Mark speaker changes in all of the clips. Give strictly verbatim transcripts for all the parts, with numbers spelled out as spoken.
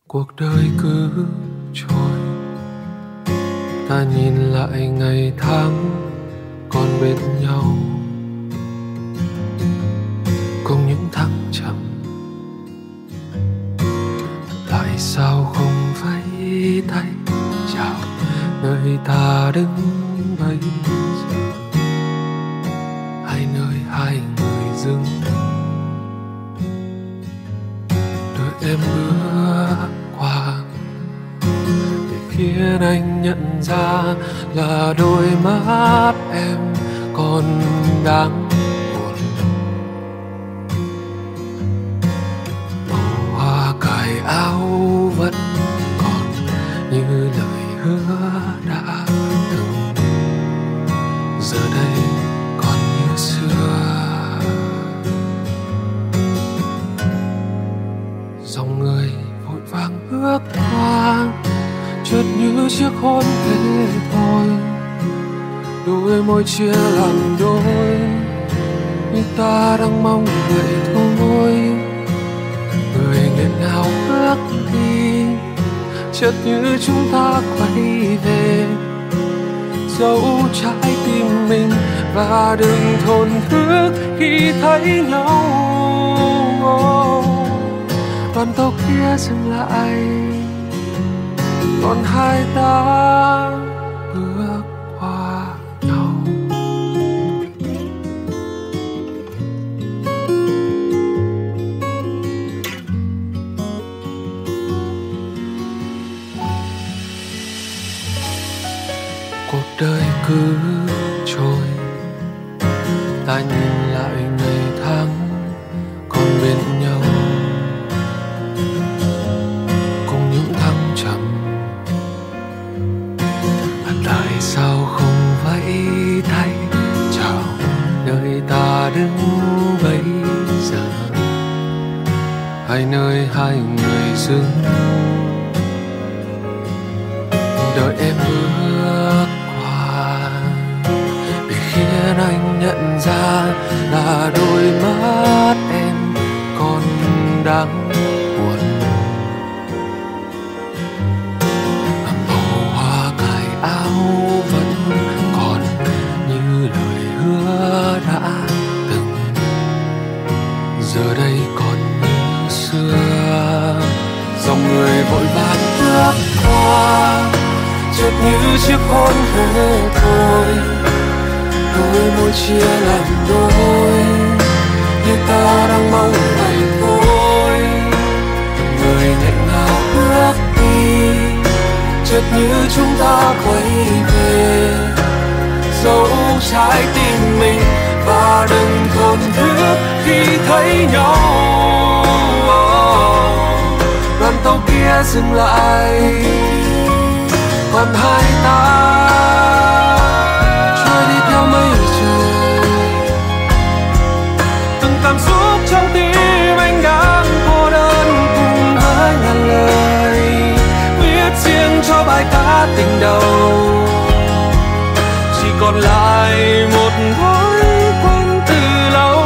Speaker 1: Cuộc đời cứ trôi, ta nhìn lại ngày tháng còn bên nhau, cùng những thăng trầm. Tại sao không vẫy tay chào nơi ta đứng bây giờ, hay nơi hai người dừng đợi em bước qua để khiến anh nhận ra là đôi mắt em còn đáng buồn. Màu hoa cài áo vẫn còn như lời hứa đã từng, giờ đây còn như xưa. Dòng người vội vàng bước qua, chợt như chiếc hôn thế thôi. Đôi môi chia làm đôi, như ta đang mong vậy thôi. Người nghẹn ngào bước đi, chợt như chúng ta quay về. Dẫu trái tim mình và đừng thổn thức khi thấy nhau. Đoàn tàu kia dừng lại, còn hai ta bước qua nhau. Cuộc đời cứ trôi, ta nhìn lại ngày tháng còn bên nhau, cùng những thăng trầm. Tại sao không vẫy tay chào nơi ta đứng bây giờ, hay nơi hai người dừng đợi em bước qua để khiến anh nhận ra là đôi mắt em còn đáng buồn. Màu hoa cài áo vẫn còn như lời hứa đã từng, giờ đây còn như xưa. Dòng người vội vàng bước qua, chợt như chiếc hôn thế thôi. Đôi môi chia làm đôi, như ta đang mong vậy thôi. Người nghẹn ngào bước đi, chợt như chúng ta quay về. Dẫu trái tim mình và đừng thổn thức khi thấy nhau. Đoàn tàu kia dừng lại, còn hai ta trôi đi theo mây trời. Từng cảm xúc trong tim anh đang cô đơn cùng với ngàn lời viết riêng cho bài ca tình đầu. Chỉ còn lại một thói quen từ lâu.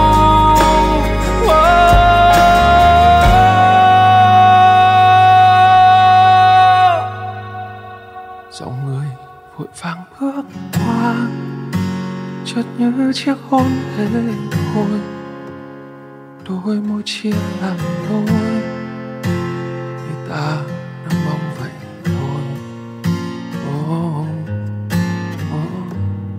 Speaker 1: Dòng người vội vàng bước qua, chợt như chiếc hôn thế thôi. Đôi môi chia làm đôi, như ta đang mong vậy thôi. Oh, oh, oh.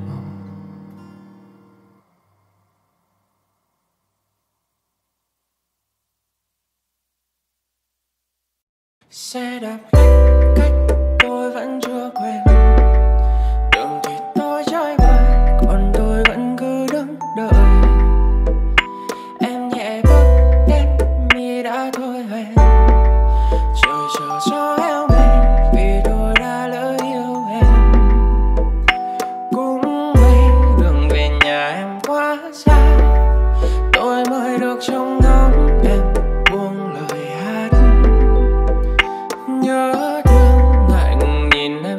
Speaker 2: Xe đạp cách cách tôi vẫn chưa quen, đường thì tôi chơi bời, còn tôi vẫn cứ đứng đợi. Em nhẹ bước đến mi đã thôi hoen, trời chờ cho eo mình vì tôi đã lỡ yêu em. Cũng may đường về nhà em quá xa, tôi mới được trông ngóng em buông lời hát. Nhớ thương ngại ngùng nhìn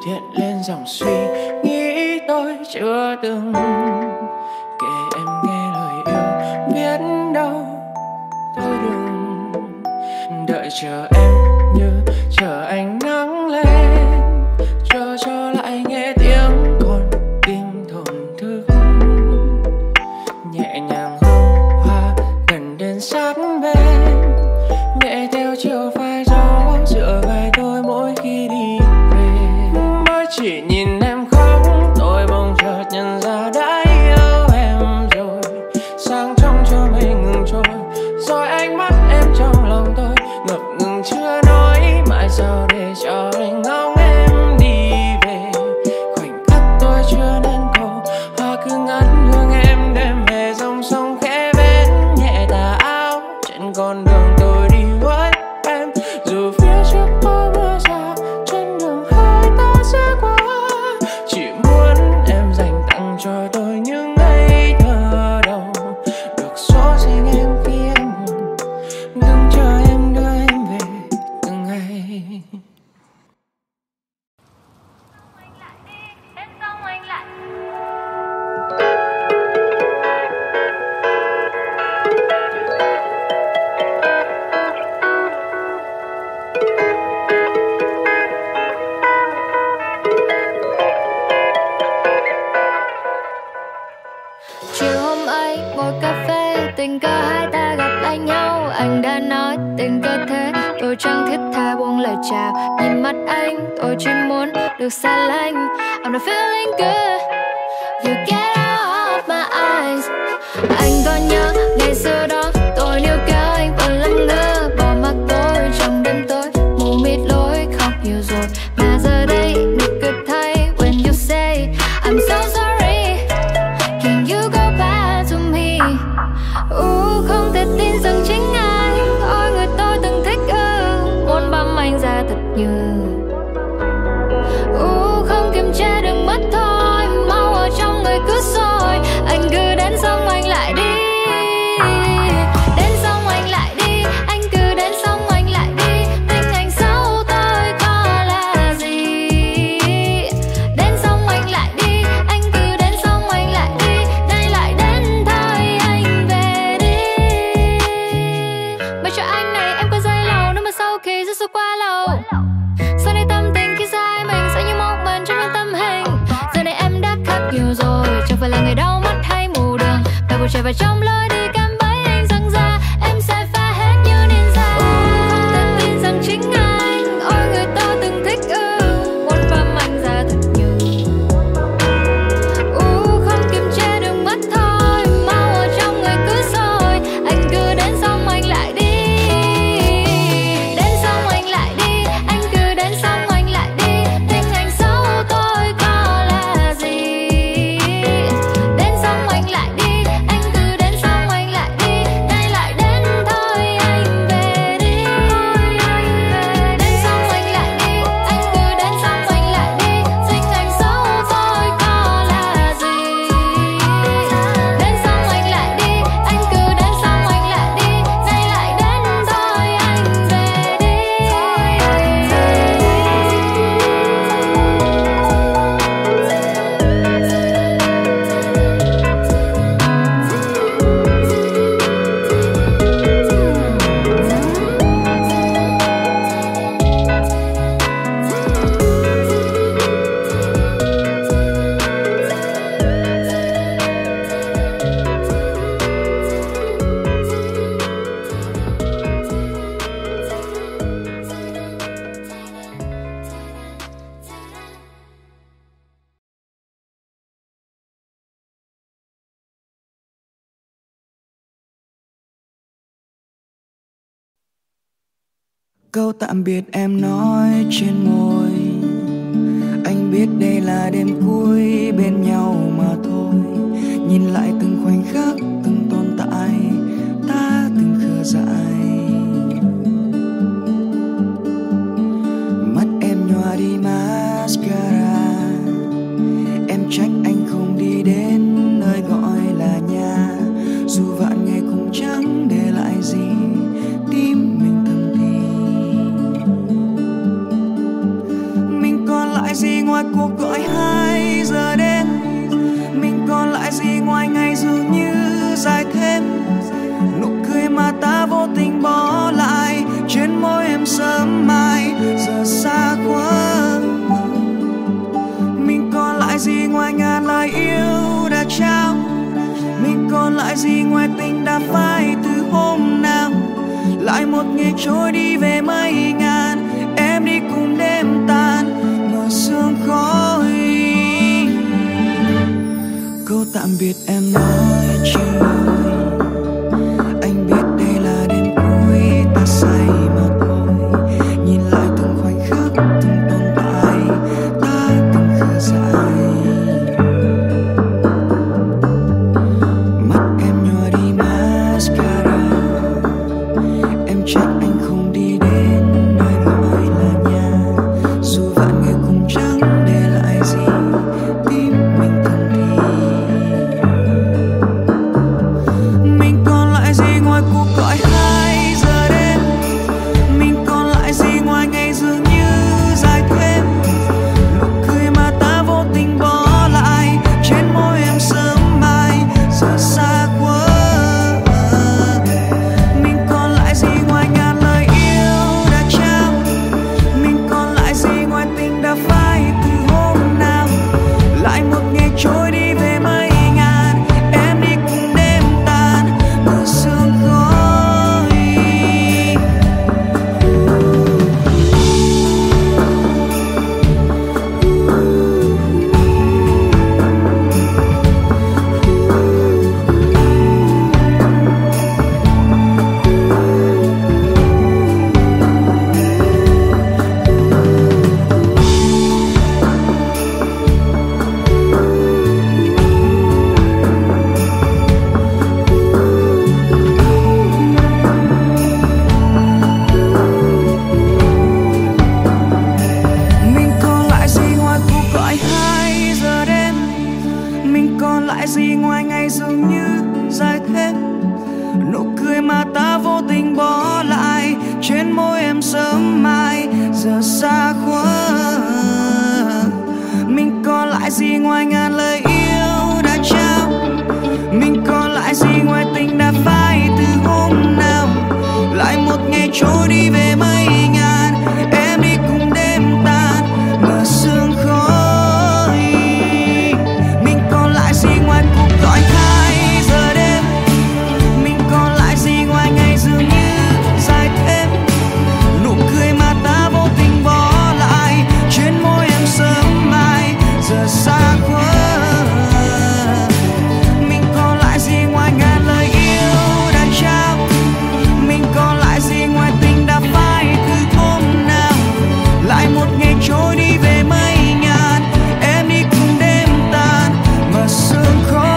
Speaker 2: hiện lên dòng suy nghĩ tôi chưa từng kể em nghe lời yêu, biết đâu thôi đừng đợi chờ em như chờ ánh nắng lên, chờ cho lại nghe tiếng con tim thổn thức nhẹ nhàng hương hoa gần đến sát bên, nhẹ theo chiều phai gió dựa vai tôi mỗi khi đi về. Mới chỉ nhìn em khóc tôi bỗng chợt nhận ra đã yêu em rồi, sáng trong cho mình ngừng trôi rồi ánh mắt em trong lòng tôi ngập ngừng chưa nói mãi sao để cho anh ngóng em đi về. Khoảnh khắc tôi chưa nên cầu hoa cứ ngắt hương em đem về dòng sông khẽ bên nhẹ tà áo trên con đường tôi đi với em, dù phía trước có mưa rào trên đường hai ta sẽ qua, chỉ muốn em dành tặng cho tôi những ngây thơ đầu được xóa riêng em khi em buồn, đừng chờ em đưa em về từng ngày.
Speaker 3: Chiều hôm ấy ngồi cà phê tình cờ hai ta gặp lại nhau, anh đã nói tình cờ thế tôi chẳng thiết tha buông lời chào, nhìn mắt anh tôi chỉ muốn được xa lánh. I'm not feeling good, you get out of my eyes. Anh còn nhớ ngày xưa đó tôi níu kéo anh vẫn lắm ngơ, bỏ mặc tôi trong đêm tối mù mịt lối khóc nhiều rồi mà giờ đây nụ cười thay when you say I'm so sorry. Can you go back to me? Uh, không thể tin rằng chính anh ôi người tôi từng thích ư, muốn băm anh ra thật nhiều. Uh, không kiềm chế được mất thôi, mau ở trong người cứ sôi, anh cứ đến xong anh lại đi. Đến xong anh lại đi, anh cứ đến xong anh lại đi, tình anh xấu tôi có là gì. Đến xong anh lại đi, anh cứ đến xong anh lại đi, nay lại đến thôi anh về đi. Bởi cho anh này em có dây lâu nếu mà sau khi rất qua lâu, sau này tâm tình khi xa hai mình sẽ như một mình trong những tâm hình. Giờ này em đã khác nhiều rồi, chẳng phải là người đau mắt hay mù đường, và buổi trời và trong lối đi cam bấy anh rằng ra em sẽ phá hết như ninja. Uh, không thể tin rằng chính anh ôi người tôi từng thích ư, muốn băm anh ra thật nhiều. Uh, không kiềm chế được mất thôi, mau ở trong người cứ sôi, anh cứ đến xong anh lại đi. Đến xong anh lại đi, anh cứ đến xong anh lại đi, tình anh xấu tôi có là gì. Đến xong anh lại đi, anh cứ đến xong anh lại đi, nay lại đến thôi anh về đi. Đến xong anh lại đi, anh cứ đến xong anh lại đi, tình anh xấu tôi có là gì. Đến xong anh lại đi, anh cứ đến xong anh lại đi, nay lại đến thôi anh về đi.
Speaker 4: Câu tạm biệt em nói trên môi, anh biết đây là đêm cuối bên nhau mà thôi. Nhìn lại từng khoảnh khắc từng tồn tại, ta từng khờ dại. Mắt em nhòa đi mascara, em trách anh không đi đến nơi gọi là nhà. Dù vạn ngày cũng chẳng để lại gì, tim mình thầm thì mình còn lại gì ngoài trôi đi về mây ngàn. Em đi cùng đêm tan mờ sương khói. Câu tạm biệt em nói chỉ anh biết đây là đêm cuối ta say mà thôi. Nhìn lại từng khoảnh khắc từng tồn tại ta từng khờ dại. Mắt em nhòa đi mascara. Em trách anh không đi đến nơi gọi là nhà. Dù vạn người cùng chẳng để lại gì tim mình thầm thì. Mình còn lại gì ngoài cuộc gọi hai giờ đêm. Mình còn lại gì ngoài ngày dường như dài thêm. Nụ cười mà ta vô tình bỏ lại trên môi em sớm mai giờ xa quá. Mình còn lại gì ngoài ngàn lời yêu đã trao. Mình còn lại gì ngoài tình đã phai từ hôm nào. Lại một ngày trôi đi về mây ngàn. Em đi cùng đêm tan mờ sương khói. Mình còn lại gì ngoài cuộc gọi hai giờ đêm. Mình còn lại gì ngoài ngày dường như dài thêm. Nụ cười mà ta vô tình bỏ lại trên môi em sớm mai giờ xa quá. Mình còn lại gì ngoài ngàn lời yêu đã trao. Mình còn lại gì ngoài tình đã phai từ hôm nào. Lại một ngày trôi đi về mây ngàn. Em đi cùng đêm tan mờ sương khói. Mình còn lại gì ngoài cuộc gọi hai giờ đêm. Mình còn lại gì ngoài ngày dường như dài thêm. Nụ cười mà ta vô tình bỏ lại trên môi em sớm mai giờ xa quá. Mình còn lại gì ngoài ngàn lời yêu đã trao. Mình còn lại gì ngoài tình đã phai từ hôm nào. Lại một ngày trôi đi về mây ngàn. Em đi cùng đêm tan mờ sương khói.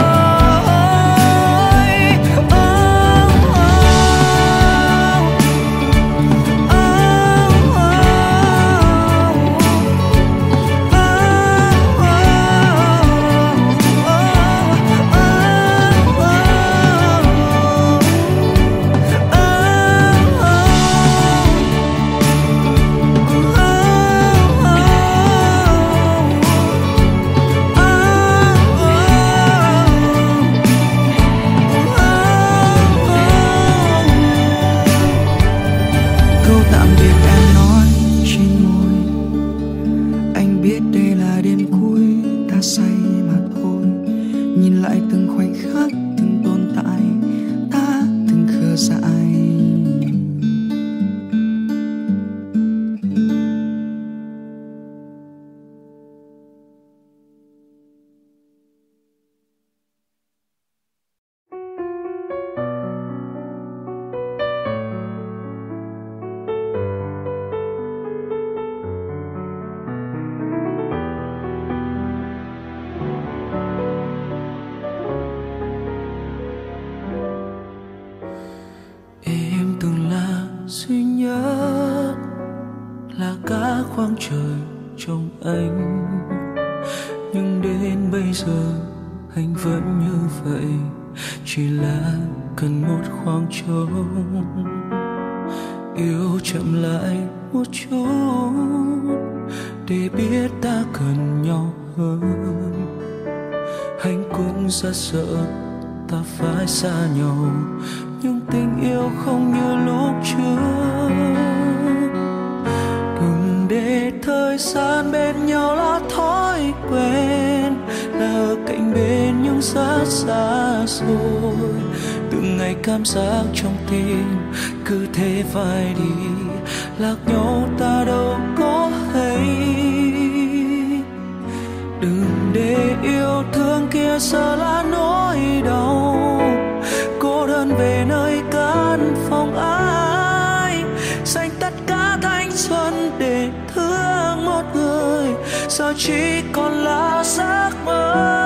Speaker 4: Oh, oh, câu tạm biệt em nói trên môi. Anh biết đây là đêm cuối ta say mà thôi. Nhìn lại từng khoảnh khắc từng tồn tại ta từng khờ dại.
Speaker 1: Em từng là duy nhất, là cả khoảng trời trong anh. Nhưng đến bây giờ anh vẫn như vậy, chỉ là cần một khoảng trống. Yêu chậm lại một chút để biết ta cần nhau hơn. Anh cũng rất sợ ta phải xa nhau, nhưng tình yêu không như lúc trước. Đừng để thời gian bên nhau là thói quen, là ở cạnh bên nhưng rất xa xôi. Từ
Speaker 4: từng ngày cảm giác trong tim cứ thế phải đi, lạc nhau ta đâu có hay. Đừng để yêu thương kia giờ là nỗi đau, cô đơn về nơi căn phòng ai, dành tất cả thanh xuân để thương một người, giờ chỉ còn là giấc mơ.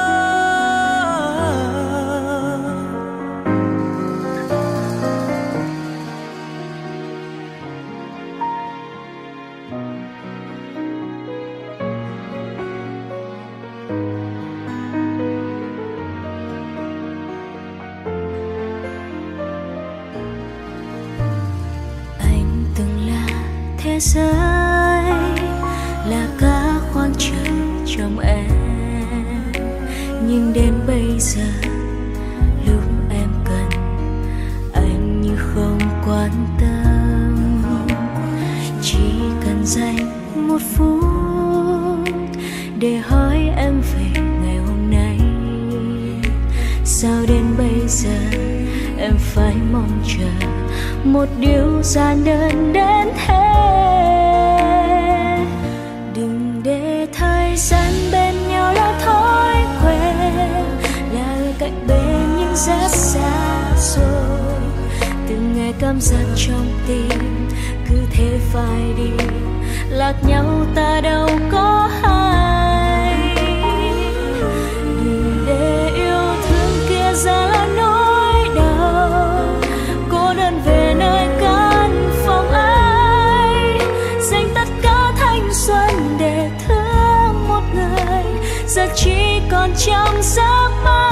Speaker 5: Thế giới là cả khoảng trời trong em, nhưng đến bây giờ lúc em cần anh như không quan tâm. Chỉ cần dành một phút để hỏi em về ngày hôm nay, sao đến bây giờ em phải mong chờ một điều giản đơn đến thế. Đừng để thời gian bên nhau là thói quen, là ở cạnh bên nhưng rất xa rồi. Từng ngày cảm giác trong tim cứ thế phải đi, lạc nhau ta đâu có hay. Đừng để yêu thương kia ra là nỗi đau, cô đơn về nơi căn phòng ai, dành tất cả thanh xuân để thương một người, giờ chỉ còn trong giấc mơ.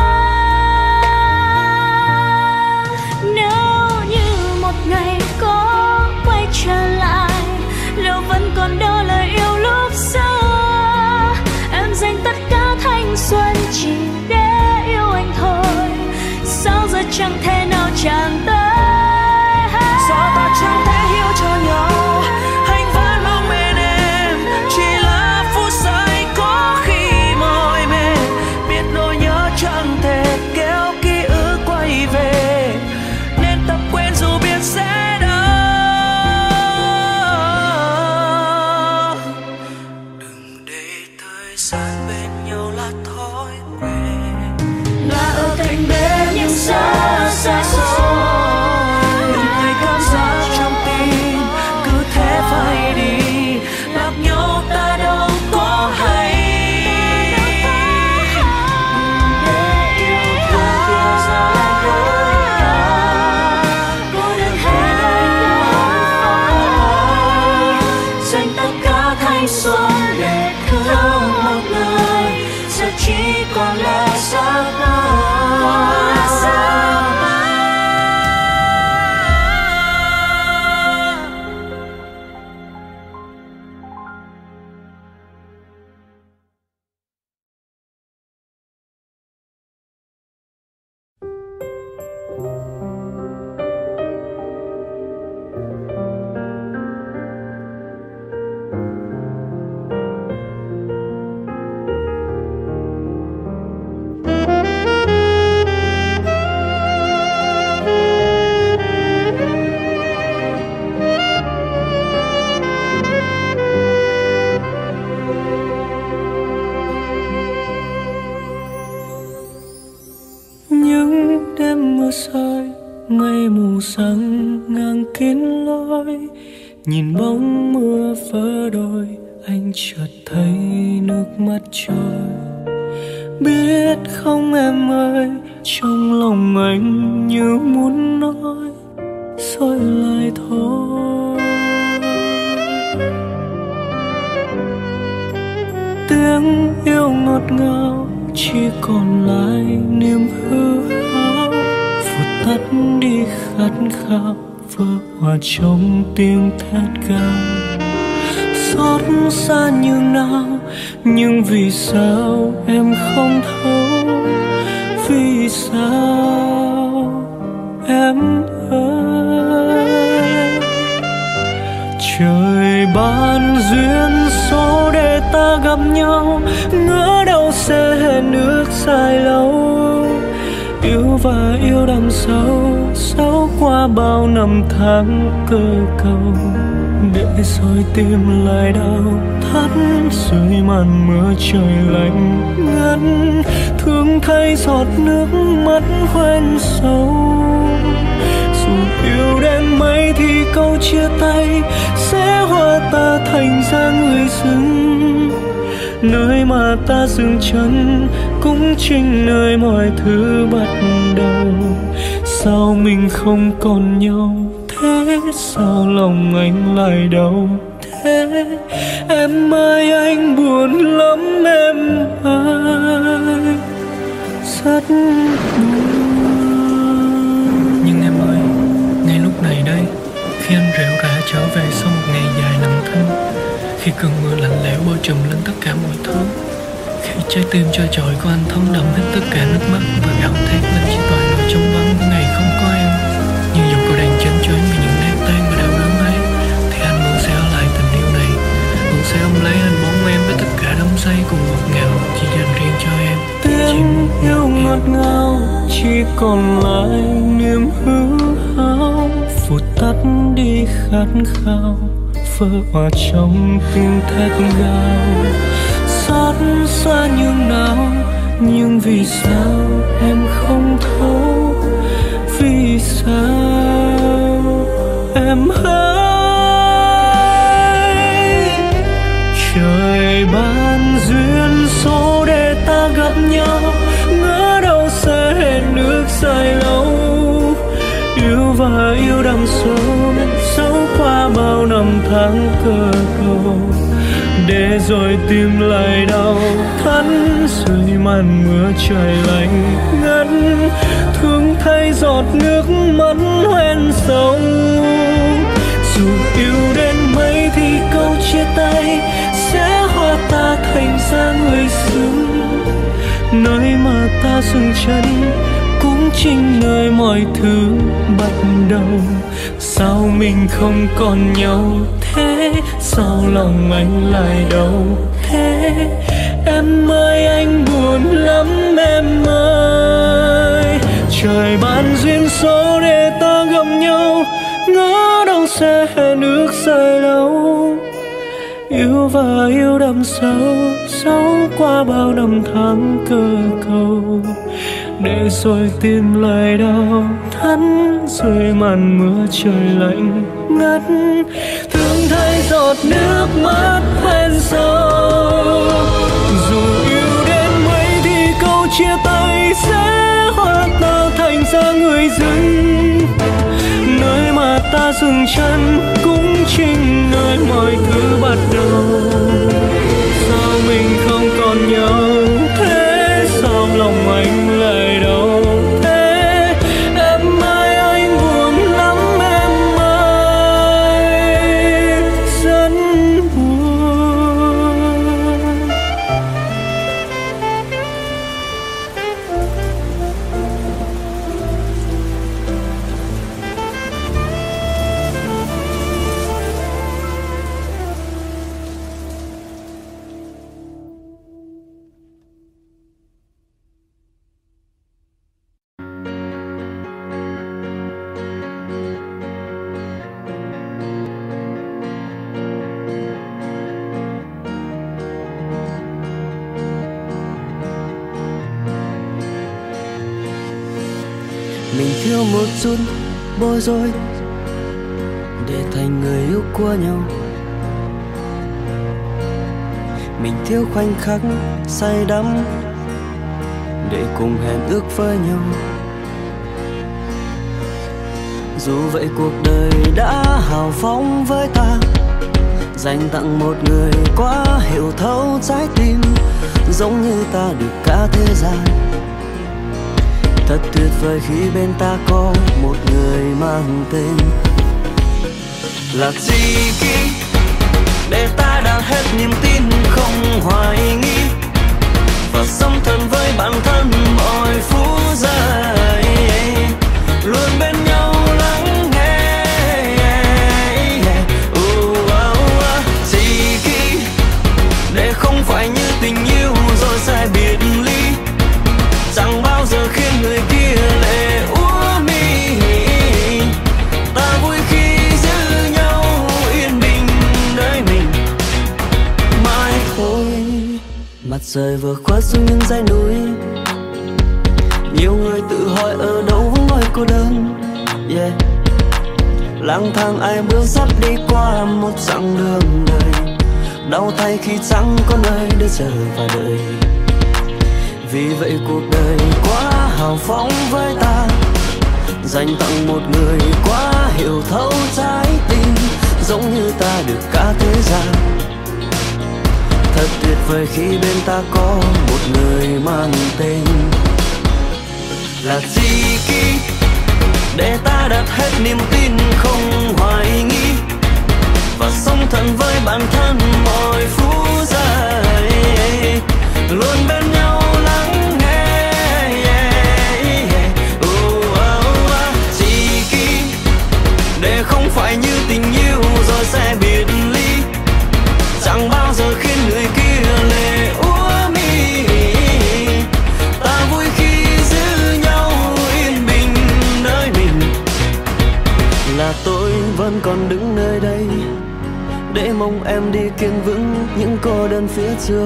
Speaker 5: Nếu như một ngày có quay trở lại, liệu vẫn còn đó lời yêu lúc xưa? Em dành tất cả thanh xuân chỉ để yêu anh thôi, sao giờ chẳng thể nào chạm tới?
Speaker 4: Sao ta chẳng thể hiểu cho nhau, anh vẫn mong bên em, chỉ là phút giây có khi mỏi mệt, biết nỗi nhớ chẳng thể kéo ký ức quay về, nên tập quên dù biết sẽ đau. Đừng để thời gian bên nhau là thói quen,
Speaker 5: là ở cạnh bên nhưng xa xa xôi.
Speaker 4: Phải đi, lạc nhau ta đâu có hay.
Speaker 5: Để yêu thương kia giờ là nỗi đau, cô đơn về nơi ai, dành tất cả thanh xuân để thương một người, giờ chỉ còn là giấc mơ.
Speaker 4: Rơi mây mù sáng ngang kín lối, nhìn bóng mưa vỡ đôi, anh chợt thấy nước mắt trôi. Biết không em ơi, trong lòng anh như muốn nói rồi lại thôi. Tiếng yêu ngọt ngào chỉ còn lại niềm hư ảo, vụt tắt đi khát khao vỡ hòa trong tiếng thét gào. Xót xa như nào, nhưng vì sao em không thấu? Vì sao em ơi? Trời ban duyên số để ta gặp nhau, ngỡ đâu sẽ hẹn ước dài lâu. Yêu
Speaker 2: và yêu đậm sâu sâu qua bao năm tháng cơ cầu, để rồi tìm lại đau thắt dưới màn mưa trời lạnh ngắt, thương thay giọt nước mắt hoen sâu. Dù yêu đến mấy thì câu chia tay sẽ hóa ta thành ra người dưng, nơi mà ta dừng chân cũng chính nơi mọi thứ bắt đầu. Sao mình không còn nhau thế, sao lòng anh lại đau thế? Em ơi anh buồn lắm em ơi, rất buồn.
Speaker 6: Nhưng em ơi, ngay lúc này đây, khi anh rệu rã trở về sau một ngày dài lặng thinh, khi cơn mưa lạnh lẽo bao trùm lên tất cả mọi thứ, khi trái tim trôi trội của anh thấm đẫm hết tất cả nước mắt và gào thét lên chỉ toàn nỗi trống vắng của ngày không có em. Nhưng dù cô đang chán choáng vì những nét tan và đau đớn ấy, thì anh vẫn sẽ ở lại tình yêu này, vẫn sẽ ôm lấy anh bóng em với tất cả đắm say cùng ngọt ngào chỉ dành riêng cho em.
Speaker 2: Tiếng yêu ngọt ngào chỉ còn lại niềm hư hao, vụt tắt đi khát khao, vỡ hòa trong tiếng thét gào. Xót xa nhường nào, nhưng vì sao em không thấu? Vì sao em hãy trời ban duyên số để ta gặp nhau, ngỡ đâu sẽ hẹn ước dài lâu. Yêu và yêu đậm sâu sâu qua bao năm tháng cơ cầu, để rồi tìm lại đau thắt dưới màn mưa trời lạnh ngắt, thương thay giọt nước mắt hoen sâu. Dù yêu đến mấy thì câu chia tay sẽ hóa ta thành ra người dưng, nơi mà ta dừng chân cũng chính nơi mọi thứ bắt đầu. Sao mình không còn nhau thế, sao lòng anh lại đau thế? Em ơi anh buồn lắm em ơi, trời ban duyên số để ta gặp nhau, ngỡ đâu sẽ hẹn ước dài lâu. Yêu và yêu đậm sâu sâu qua bao năm tháng cơ cầu, để rồi tìm lại đau thắt dưới màn mưa trời lạnh ngắt, thương thay giọt nước mắt hoen sâu. Dù yêu đến mấy thì câu chia tay sẽ hóa ta thành ra người dưng, nơi mà ta dừng chân cũng chính nơi mọi thứ bắt đầu. Sao mình không còn nhau thế, sao lòng anh lại đau thế? Em ơi anh buồn lắm em ơi, rất buồn.
Speaker 4: Mình thiếu một chút bối rối để thành người yêu của nhau, mình thiếu khoảnh khắc say đắm để cùng hẹn ước với nhau. Dù vậy cuộc đời đã hào phóng với ta, dành tặng một người quá hiểu thấu trái tim, giống như ta được cả thế gian. Thật tuyệt vời khi bên ta có một người mang tên Lạc Di Ký, để ta đã hết niềm tin không hoài nghi, và sống thân với bản thân mọi phút giây, luôn bên nhau lắng nghe. uh, uh, uh. Di Ký, để không phải như tình yêu rồi sẽ biệt ly, chẳng bao giờ khiến người kia lệ rời vừa khuất xuống những dãy núi. Nhiều người tự hỏi ở đâu vắng nơi cô đơn, yeah. Lang thang ai bước sắp đi qua một chặng đường đời, đau thay khi chẳng có nơi để chờ và đợi. Vì vậy cuộc đời quá hào phóng với ta, dành tặng một người quá hiểu thấu trái tim, giống như ta được cả thế gian. Thật tuyệt vời khi bên ta có một người mang tên là Tiki, để ta đặt hết niềm tin không hoài nghi, và sống thật với bản thân mỗi phút giây, luôn bên nhau lắng nghe. Oh, oh, oh. Tiki, để không phải như tình yêu rồi sẽ biệt ly, chẳng bao giờ khiến người kia lệ úa mi. Ta vui khi giữ nhau yên bình nơi mình, là tôi vẫn còn đứng nơi đây để mong em đi kiên vững những cô đơn phía trước.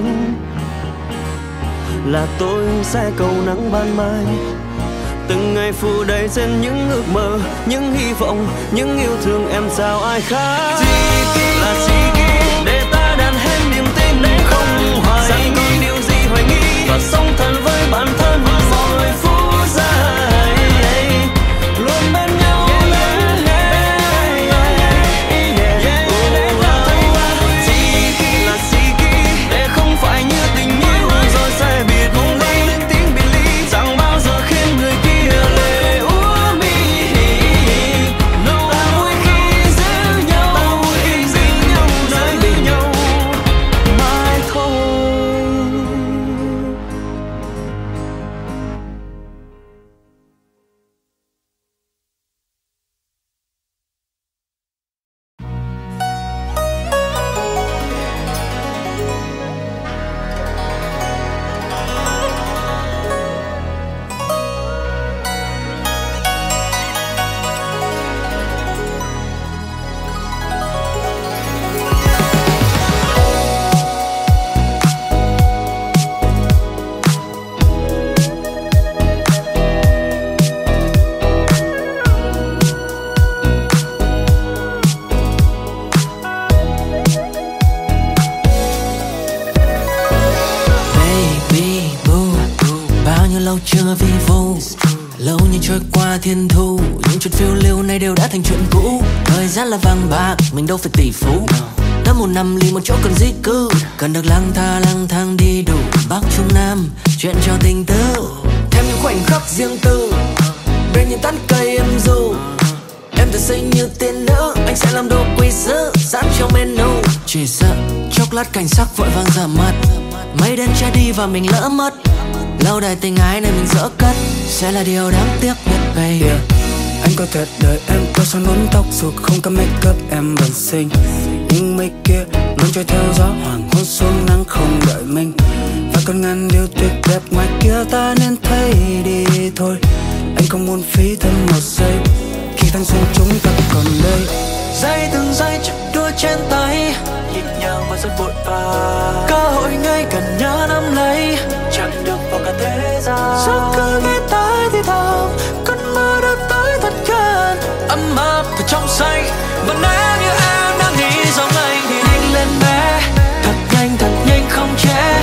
Speaker 4: Là tôi sẽ cầu nắng ban mai, từng ngày phủ đầy trên những ước mơ, những hy vọng, những yêu thương em chào ai khác. Tiki, là Tiki, để ta đặt hết niềm tin để không hoài nghi, còn điều gì hoài nghi, và sống thật với bản thân mỗi phút giây, luôn bên nhau. Tiki, là Tiki, để không phải như tình yêu rồi sẽ biệt ly, lên tiếng biệt ly, chẳng bao giờ khiến người kia lệ úa mi. Ta vui khi giữ nhau, ta vui khi giữ nhau, nơi bên nhau mãi thôi.
Speaker 7: Baby boo, bao nhiêu lâu chưa vi vu, lâu như trôi qua thiên thu, những chút phiêu lưu này đều đã thành chuyện cũ. Thời gian là vàng bạc, mình đâu phải tỷ phú, đã một năm liền một chỗ cần di cư, cần được lang thang lang thang đi đủ bắc trung nam, chuyện cho tình tư, thêm những khoảnh khắc riêng tư, bên những tán cây em du. Em thật xinh như tiên nữ, anh sẽ làm đồ quý sứ sẵn trong menu. Chỉ sợ chốc lát cảnh sắc vội vàng giảm mặt, mây đen che đi và mình lỡ mất. Lâu đài tình ái này mình dỡ cất, sẽ là điều đáng tiếc nhất baby.
Speaker 4: Yeah. Anh có thể đợi em có son nón tóc dù không có make up em vẫn xinh, nhưng mây kia luôn trôi theo gió hoàng hôn xuống nắng không đợi mình. Và con ngàn điều tuyệt đẹp ngoài kia ta nên thấy đi thôi. Anh không muốn phí thêm một giây khi thanh xuân chúng ta còn đây. Giây từng giây chặt đua trên tay, nhịp nhàng và rất vội vàng, cơ hội ngay cần nhớ nắm lấy, chẳng được vào cả thế gian. Gió cứ nghe tới thì thầm, cơn mơ đã tới thật gần, ấm áp và trong xanh. Và nếu như em đang nghĩ giống anh thì nhanh lên bé, thật nhanh thật nhanh không trễ,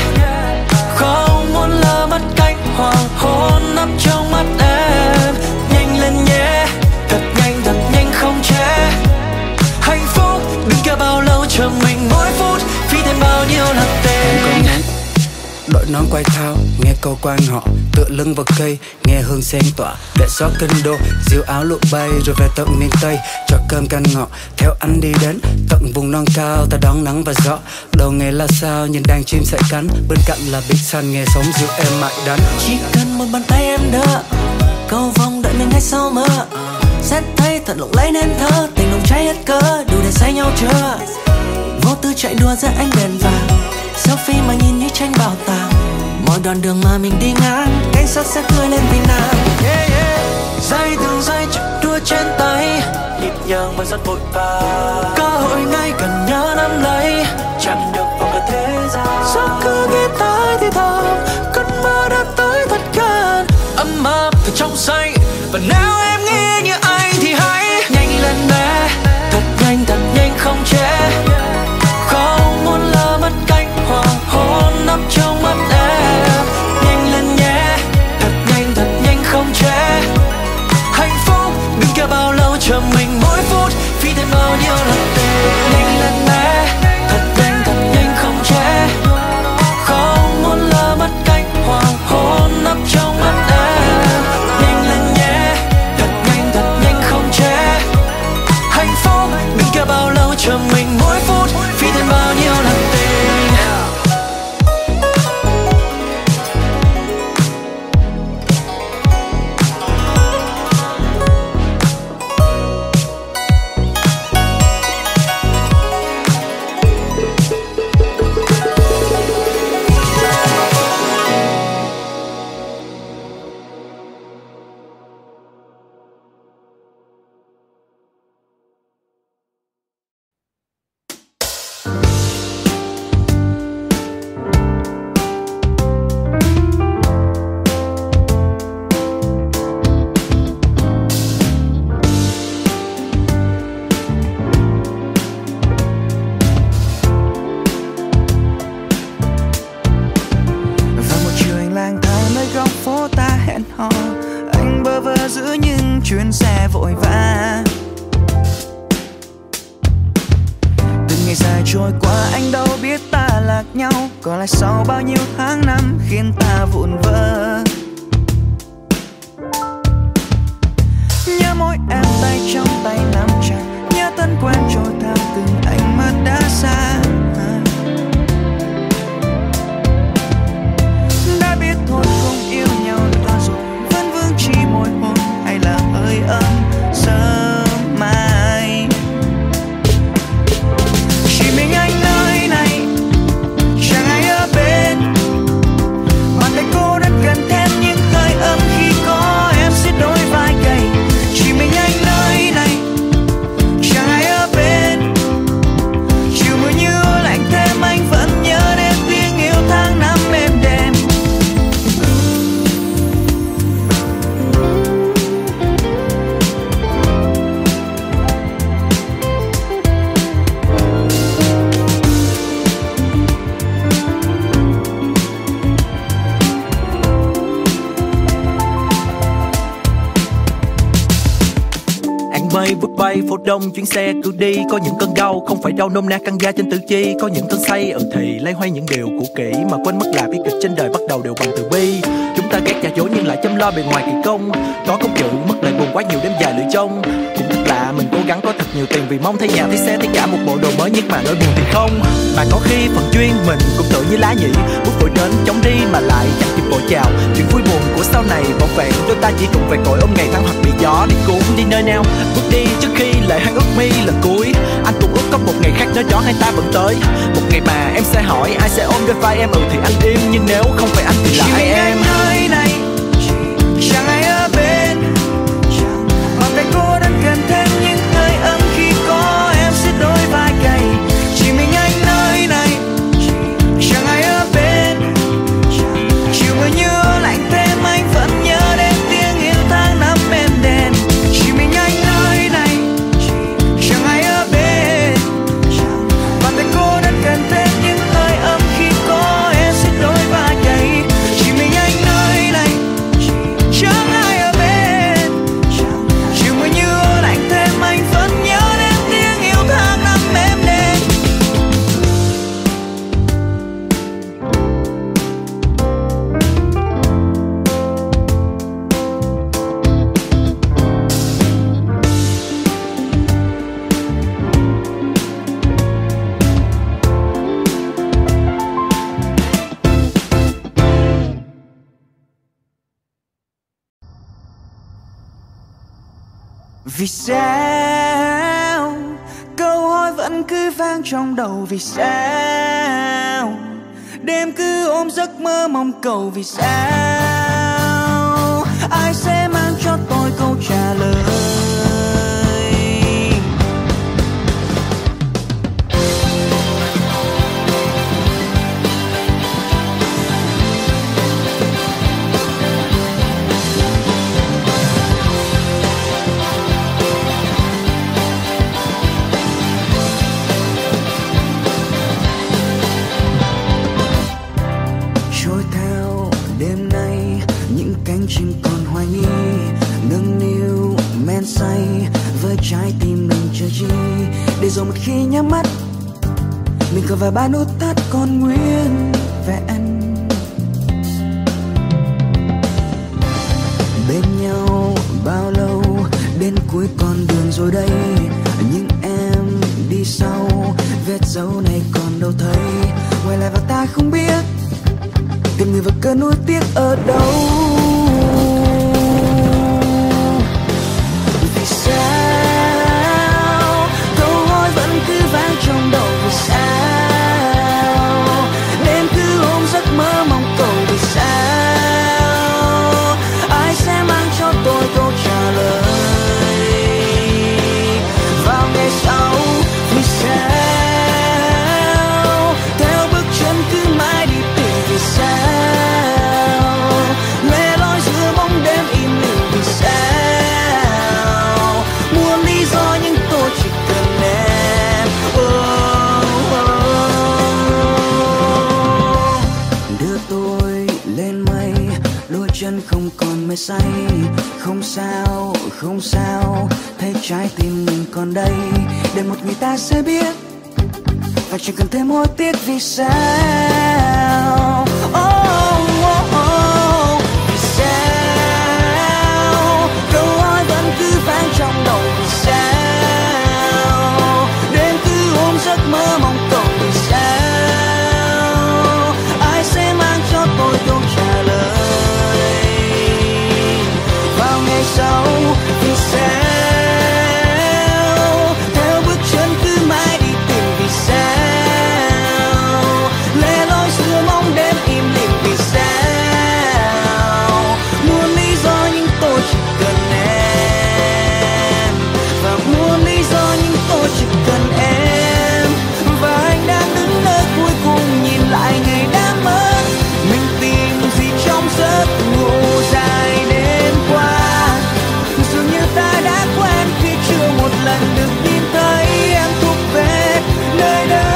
Speaker 4: không muốn lỡ mất cánh hoàng hôn nằm trong mắt em. Nhanh lên nhé, thật nhanh thật nhanh không trễ, hạnh phúc đừng care bao lâu chờ mình mỗi phút, phi thêm bao nhiêu lần tình. Đội nón quay thao, nghe câu quan họ, tựa lưng vào cây, nghe hương sen tỏa, để gió kinh đô, diều áo lụa bay rồi về tận miền Tây, cho cơm canh ngọt, theo anh đi đến tận vùng non cao, ta đón nắng và gió. Đầu nghề là sao, nhìn đàn chim sải cánh, bên cạnh là Big Sun, nghe sống dịu êm mại đắng.
Speaker 7: Chỉ cần một bàn tay em đỡ, cầu vòng đợi mình ngay sau mơ, sẽ thấy thật lộng lẫy nên thơ, tình nồng cháy hết cỡ, đủ để say nhau chưa. Vô tư chạy đua giữa ánh đèn vàng, selfie mà nhìn như tranh bảo tàng, mỗi đoạn đường mà mình đi ngang, cảnh sát sẽ cười lên vì nàng.
Speaker 4: Yeah, yeah. Giây từng giây chặt đua trên tay, nhịp nhàng và rất vội vàng, cơ hội ngay cần nhớ nắm lấy, chẳng được vào cả thế gian. Gió cứ nghe tới thì
Speaker 2: thầm, cơn mơ đã tới thật gần, ấm áp thật trong xanh. Và nếu em nghĩ như anh thì hãy nhanh lên bé, thật nhanh thật nhanh không trễ. Không muốn lỡ mất cánh hoàng hôn nằm trong mắt em. Nhanh lên nhé, thật nhanh thật nhanh không trễ. Hạnh phúc đừng care bao lâu chờ mình mỗi phút, vì thêm bao nhiêu lần tình. Nhanh lên bé, thật nhanh thật nhanh không trễ. Không muốn lỡ mất cánh hoàng hôn nằm trong mắt em. Nhanh lên nhé, thật nhanh thật nhanh không trễ. Hạnh phúc đừng care bao lâu chờ mình mỗi phút, vì thêm bao nhiêu lần tình.
Speaker 4: Anh bơ vơ giữa những chuyến xe vội vã. Từng ngày dài trôi qua anh đâu biết ta lạc nhau, còn lại sau bao nhiêu tháng năm khiến ta vụn vỡ. Nhớ mỗi em tay trong tay nắm chặt, nhớ thân quen trôi theo từng ánh mắt đã xa. Đã biết thôi không yêu nhau nữa rồi, vẫn vương chỉ môi hôn hay là hơi ấm sớm mai. Chỉ mình anh nơi này, chẳng ai ở bên. Bàn tay cô đơn gần thêm những hơi ấm khi có em xiết đôi vai gầy. Chỉ mình anh nơi này, chẳng ai ở bên. Chiều mưa như lạnh thêm anh vẫn nhớ đến tiếng yêu tháng năm êm đềm.
Speaker 8: Mây vút bay phố đông chuyến xe cứ đi, có những cơn đau không phải đau nôm nát căng da trên tứ chi, có những cơn say ừ thì lấy hoay những điều cũ kỹ mà quên mất là bi kịch trên đời bắt đầu đều bằng từ bi. Chúng ta ghét giả dối nhưng lại chăm lo bề ngoài kỳ công, có công chữ mất lời buồn quá nhiều đêm dài lưỡi trông. Cũng thật lạ mình cố gắng có thật nhiều tiền vì mong thấy nhà thấy xe thấy cả một bộ đồ mới, nhưng mà nỗi buồn thì không. Mà có khi phần duyên mình cũng tự như lá nhĩ, bước vội đến chống đi mà lại chẳng kịp vội chào. Chuyện vui buồn của sau này bỏ vẹn đôi ta chỉ cùng về cội ôm ngày tháng hoặc bị gió đi cuốn đi nơi nào. Bước đi trước khi lời hắn ước mi lần cuối, anh cũng ước có một ngày khác nơi đó hai ta vẫn tới. Một ngày mà em sẽ hỏi ai sẽ ôm đôi vai em, ừ thì anh im, nhưng nếu không phải anh thì là ai em.
Speaker 4: Nơi này chẳng ai ở bên, bàn tay cô đơn gần thêm những hơi ấm khi có em xiết đôi vai gầy. Chỉ mình anh nơi này, chẳng ai ở bên. Chiều mưa như lạnh thêm anh vẫn nhớ đến tiếng yêu tháng năm êm đềm. Chỉ mình anh nơi này, chẳng ai ở bên. Bàn tay cô đơn gần thêm những hơi ấm khi có em xiết đôi vai gầy. Chỉ mình anh nơi này, chẳng ai ở bên. Chiều mưa như lạnh thêm anh vẫn nhớ đến tiếng yêu tháng năm êm đềm. Vì sao câu hỏi vẫn cứ vang trong đầu? Vì sao đêm cứ ôm giấc mơ mong cầu? Vì sao ai sẽ mang cho tôi câu trả lời? Để rồi một khi nhắm mắt, mình còn vài ba nút thắt còn nguyên vẹn. Bên nhau bao lâu, đến cuối con đường rồi đây. Nhưng em đi sau, vết dấu này còn đâu thấy. Quay lại và ta không biết tìm người và cơn nuối tiếc ở đâu. Vì sao câu hỏi vẫn cứ vang trong đầu? Vì sao đêm cứ ôm giấc mơ mong cầu? Vì sao ai sẽ mang cho tôi câu trả lời vào ngày sau? Vì sao theo bước chân cứ mãi đi tìm? Vì sao lẻ loi giữa bóng đêm im lìm? Vì sao muôn lý do nhưng tôi chỉ cần em. Oh, oh. Đưa tôi lên mây, đôi chân không còn mê say. Không sao, không sao, thấy trái tim mình còn đây. Để một người ta sẽ biết và chỉ cần thêm hối tiếc. Vì sao? Oh, oh, oh. Vì sao câu hỏi vẫn cứ vang trong đầu? Vì sao đêm cứ ôm giấc mơ mong cầu? Vì sao ai sẽ mang cho tôi câu trả lời vào ngày sau? Vì sao theo bước chân cứ mãi đi tìm? Vì sao lẻ loi giữa bóng đêm im lìm? Vì sao muôn lý do nhưng tôi chỉ cần em, và muôn lý do nhưng tôi chỉ cần em. Và anh đang đứng nơi cuối cùng nhìn lại ngày đã mất. Mình tìm gì trong giấc ngủ dài đêm qua? Dường như ta đã quen khi chưa một lần được nhìn thấy em thuộc về nơi đây.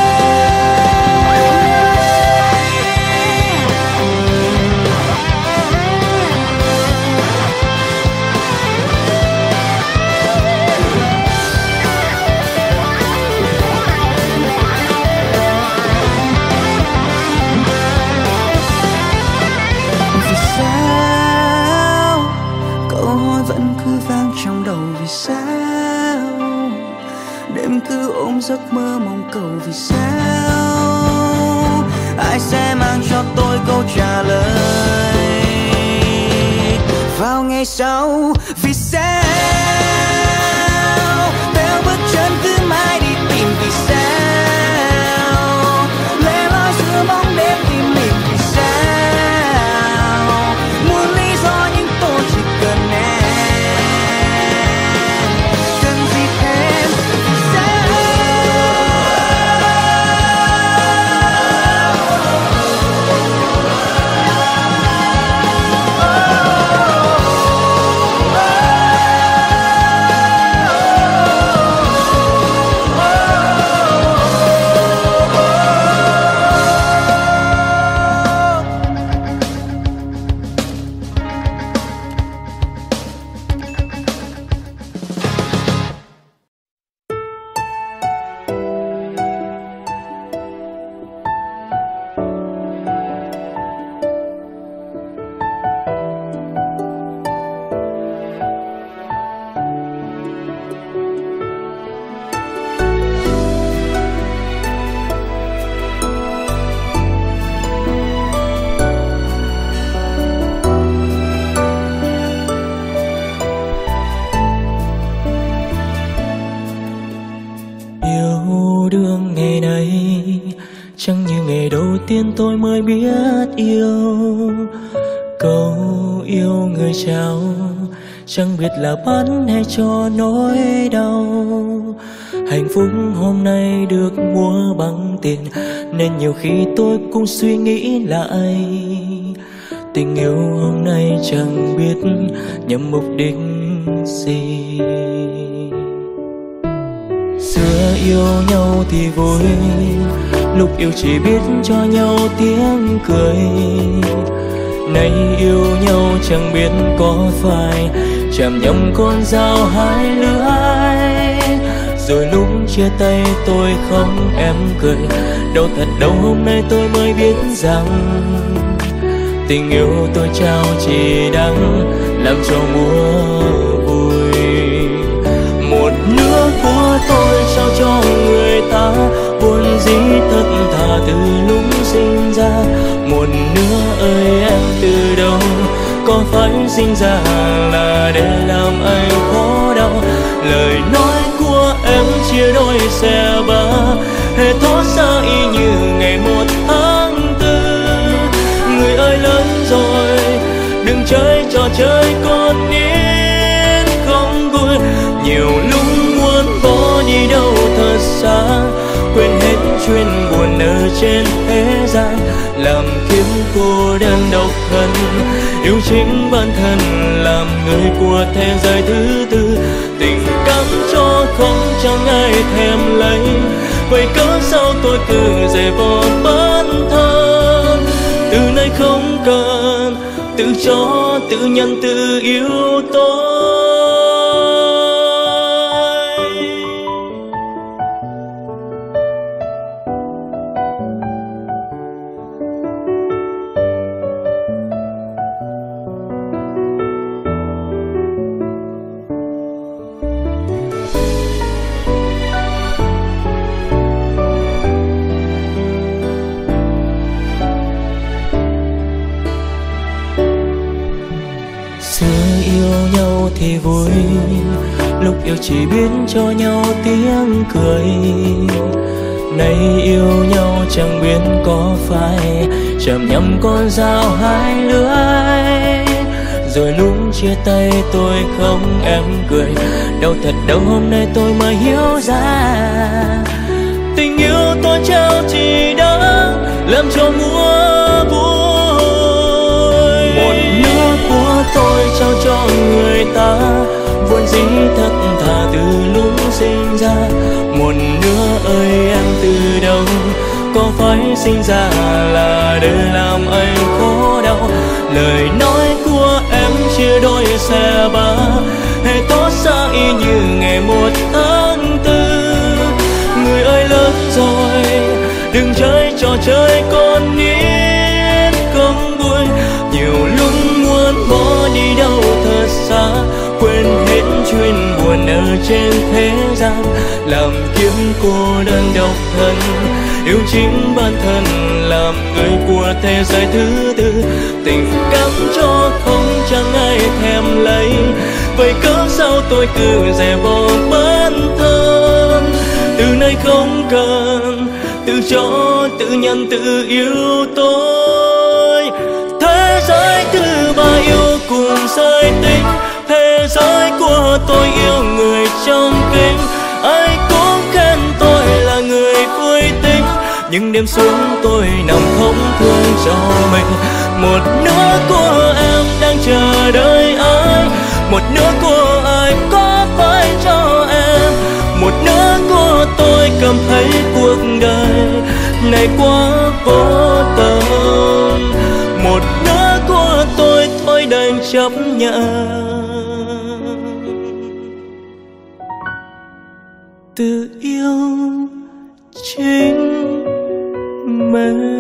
Speaker 4: Vì sao câu hỏi vẫn cứ vang trong đầu? Vì sao đêm cứ ôm giấc mơ mong cầu? Vì sao ai sẽ mang cho tôi câu trả lời vào ngày sau? Vì sao theo bước chân cứ mãi đi tìm? Vì sao lẻ loi giữa bóng đêm im lìm? Vì sao muôn lý do nhưng tôi chỉ cần em, cần gì thêm? Vì sao?
Speaker 9: Yêu đương ngày này chẳng như ngày đầu tiên tôi mới biết yêu. Câu yêu người chào chẳng biết là bán hay cho nỗi đau. Hạnh phúc hôm nay được mua bằng tiền nên nhiều khi tôi cũng suy nghĩ lại. Tình yêu hôm nay chẳng biết nhằm mục đích gì. Xưa yêu nhau thì vui, lúc yêu chỉ biết cho nhau tiếng cười. Nay yêu nhau chẳng biết có phải chạm nhầm con dao hai lưỡi. Rồi lúc chia tay tôi không em cười. Đâu thật đâu hôm nay tôi mới biết rằng tình yêu tôi trao chỉ đáng làm cho mùa vui. Một nửa của tôi trao cho người ta, buồn dĩ thật thà từ lúc sinh ra. Một nửa ơi em từ đâu, có phải sinh ra là để làm anh khó đau? Lời nói của em chia đôi xe ba, hệ thoát xa y như ngày một tháng tư. Người ơi lớn rồi, đừng chơi trò chơi con nít không vui. Nhiều lúc muốn bỏ đi đâu thật xa, quên hết chuyện buồn ở trên thế gian, làm kiếm cô đơn độc thân. Yêu chính bản thân làm người của thế giới thứ tư. Tình cảm cho không chẳng ai thèm lấy, vậy cớ sao tôi cứ dè vò bản thân. Từ nay không cần tự cho, tự nhận, tự yêu tôi. Thì vui lúc yêu chỉ biết cho nhau tiếng cười. Nay yêu nhau chẳng biết có phải chạm nhầm con dao hai lưỡi. Rồi lúc chia tay tôi không em cười. Đâu thật đâu hôm nay tôi mới hiểu ra, tình yêu tôi trao chỉ đáng làm cho mùa vui. Một nửa của tôi trao cho người ta, vốn dĩ thật thà từ lúc sinh ra. Một nửa ơi em từ đâu, có phải sinh ra là để làm anh khó đau? Lời nói của em chia đôi xe ba, hệ tốt xa y như ngày một tháng tư. Người ơi lớn rồi, đừng chơi trò chơi con nít không vui. Nhiều lúc muốn bỏ đi đâu thật xa, quên hết chuyện buồn ở trên thế gian, làm kiếm cô đơn độc thân. Yêu chính bản thân làm người của thế giới thứ tư. Tình cảm cho không chẳng ai thèm lấy, vậy cớ sao tôi cứ dè vò bản thân. Từ nay không cần tự cho, tự nhận, tự yêu tôi. Thế giới thứ ba yêu cùng giới tính, thế giới của tôi yêu người trong kính. Ai cũng khen tôi là người vui tính, nhưng đêm xuống tôi nằm không thương cho mình. Một nửa của em đang chờ đợi ai, một nửa của ai có phải cho em. Một nửa của tôi cảm thấy cuộc đời này quá vô tâm. Một nửa của tôi thôi đành chấp nhận, tự yêu chính mình.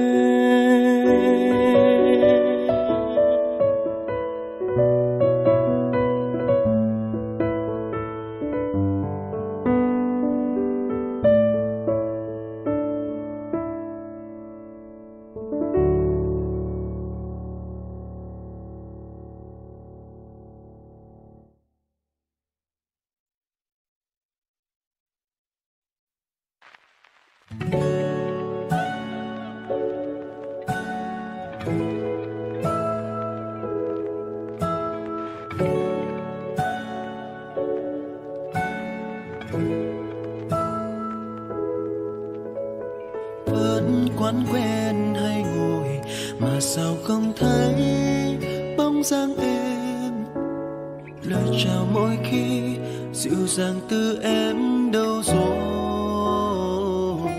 Speaker 10: Vẫn quán quen hay ngồi mà sao không thấy bóng dáng em. Lời chào mỗi khi dịu dàng từ em đâu rồi.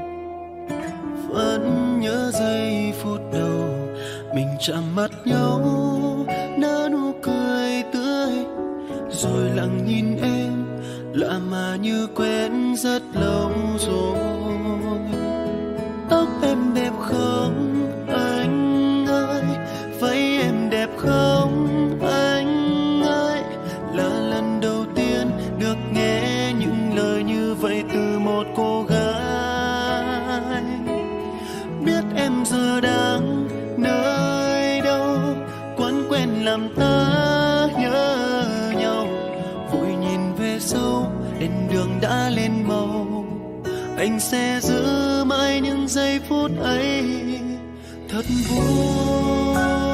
Speaker 10: Vẫn nhớ giây phút đầu mình chạm mắt nhau, nở nụ cười tươi, rồi lặng nhìn em lạ mà như quen rất lâu rồi. Tóc em đẹp không anh ơi, váy em đẹp không anh ơi. Là lần đầu tiên được nghe những lời như vậy từ một cô gái. Biết em giờ đang nơi đâu, quán quen làm ta nhớ nhau. Vội nhìn về sau, đèn đường đã lên màu. Anh sẽ giữ mãi những giây phút ấy thật vui.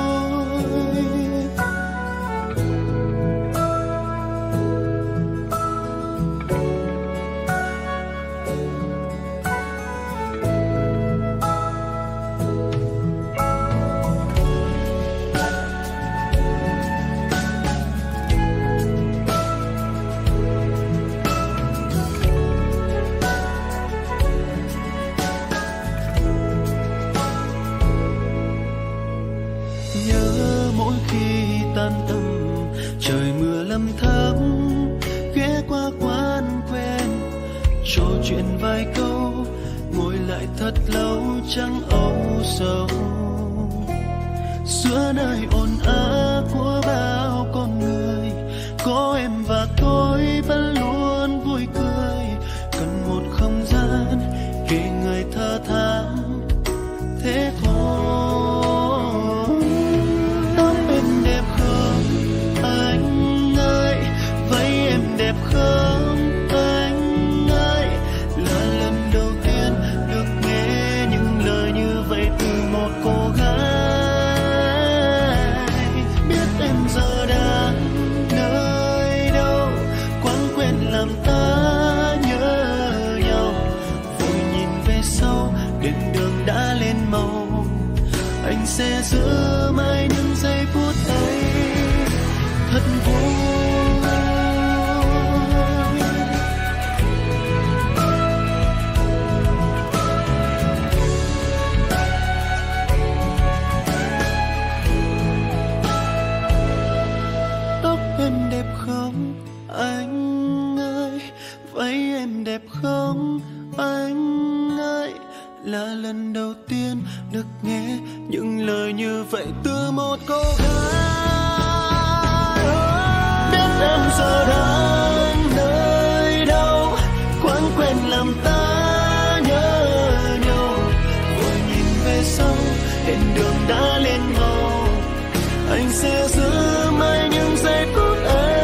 Speaker 10: Thật lâu chẳng âu sầu giữa nơi ồn ào của bao con người. Có em và tôi vẫn luôn vui cười, cần một không gian để người thơ than thế thôi. Tóc em đẹp không anh ơi, váy em đẹp không anh ơi. Là lần đầu tiên được nghe những lời như vậy từ một cô gái. Biết em giờ đang nơi đâu, quán quen làm ta nhớ nhau. Vội nhìn về sau, đèn đường đã lên màu. Anh sẽ giữ mãi những giây phút ấy thật vui. Không anh ơi, là lần đầu tiên được nghe những lời như vậy từ một cô gái. Biết em giờ đang nơi đâu, quán quen làm ta nhớ nhau. Vội nhìn về sau, đèn đường đã lên màu. Anh sẽ giữ mãi những giây phút ấy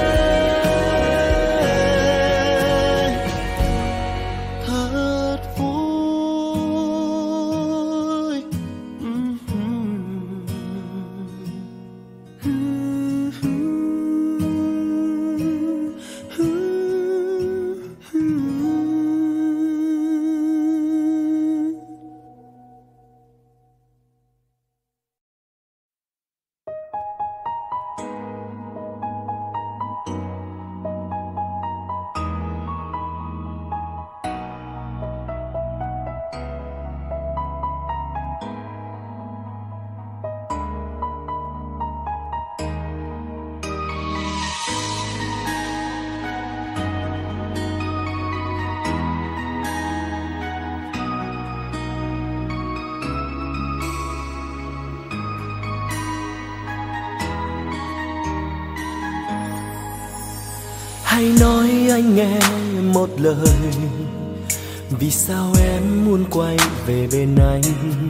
Speaker 11: hãy nói anh nghe một lời, vì sao em muốn quay về bên anh.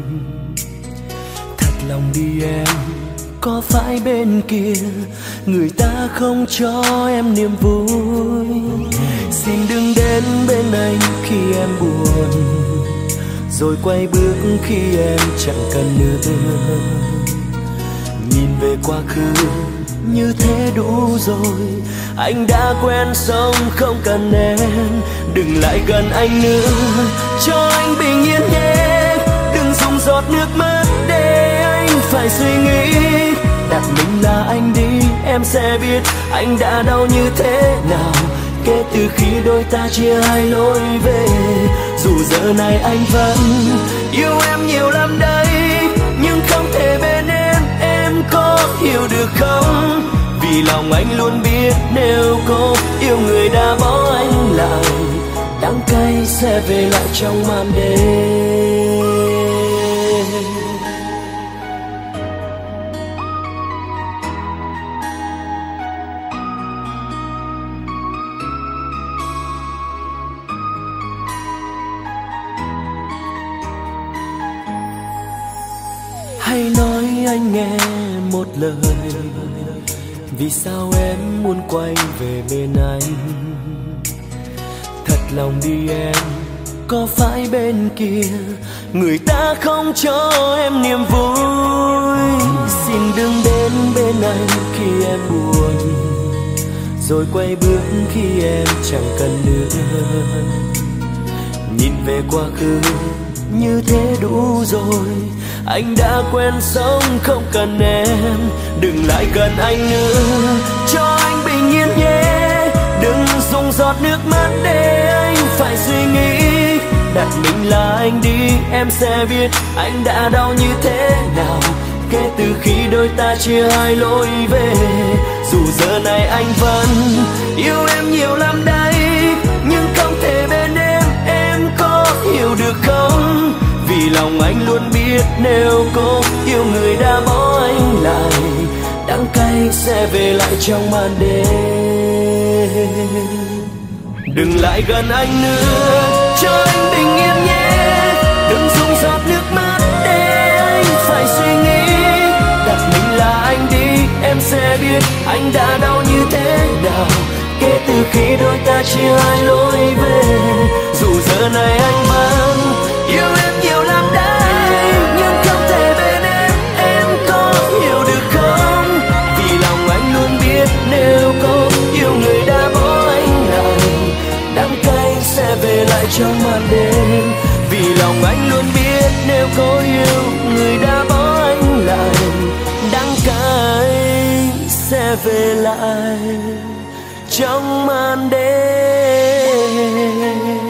Speaker 11: Thật lòng đi em, có phải bên kia người ta không cho em niềm vui. Xin đừng đến bên anh khi em buồn, rồi quay bước khi em chẳng cần nữa. Nhìn về quá khứ như thế đủ rồi, anh đã quen sống không cần em. Đừng lại gần anh nữa, cho anh bình yên nhé. Đừng dùng giọt nước mắt để anh phải suy nghĩ. Đặt mình là anh đi, em sẽ biết anh đã đau như thế nào. Kể từ khi đôi ta chia hai lối về, dù giờ này anh vẫn yêu em nhiều lắm đấy, nhưng không thể bên em, em có hiểu được không? Vì Vì lòng anh luôn biết nếu có yêu người đã bỏ anh lại, đắng cay sẽ về lại trong màn đêm. Hãy nói anh nghe một lời, vì sao em muốn quay về bên anh? Thật lòng đi em, có phải bên kia người ta không cho em niềm vui? Xin đừng đến bên anh khi em buồn, rồi quay bước khi em chẳng cần nữa. Nhìn về quá khứ như thế đủ rồi, anh đã quen sống không cần em. Đừng lại gần anh nữa, cho anh bình yên nhé. Đừng dùng giọt nước mắt để anh phải suy nghĩ. Đặt mình là anh đi, em sẽ biết anh đã đau như thế nào kể từ khi đôi ta chia hai lối về. Dù giờ này anh vẫn yêu em nhiều lắm đấy, nhưng không thể bên em, em có hiểu được không? Vì lòng anh luôn biết nếu có yêu người đã bỏ anh lại, đắng cay sẽ về lại trong màn đêm. Đừng lại gần anh nữa, cho anh bình yên nhé. Đừng dùng giọt nước mắt để anh phải suy nghĩ. Đặt mình là anh đi, em sẽ biết anh đã đau như thế nào kể từ khi đôi ta chia hai lối về. Dù giờ này anh vẫn yêu em nhiều lắm đấy, nhưng không thể bên em, em có hiểu được không? Vì lòng anh luôn biết nếu có yêu người đã bỏ anh lại, đắng cay sẽ về lại trong màn đêm. Vì lòng anh luôn biết nếu có yêu người đã bỏ anh lại, đắng cay sẽ về lại trong màn đêm.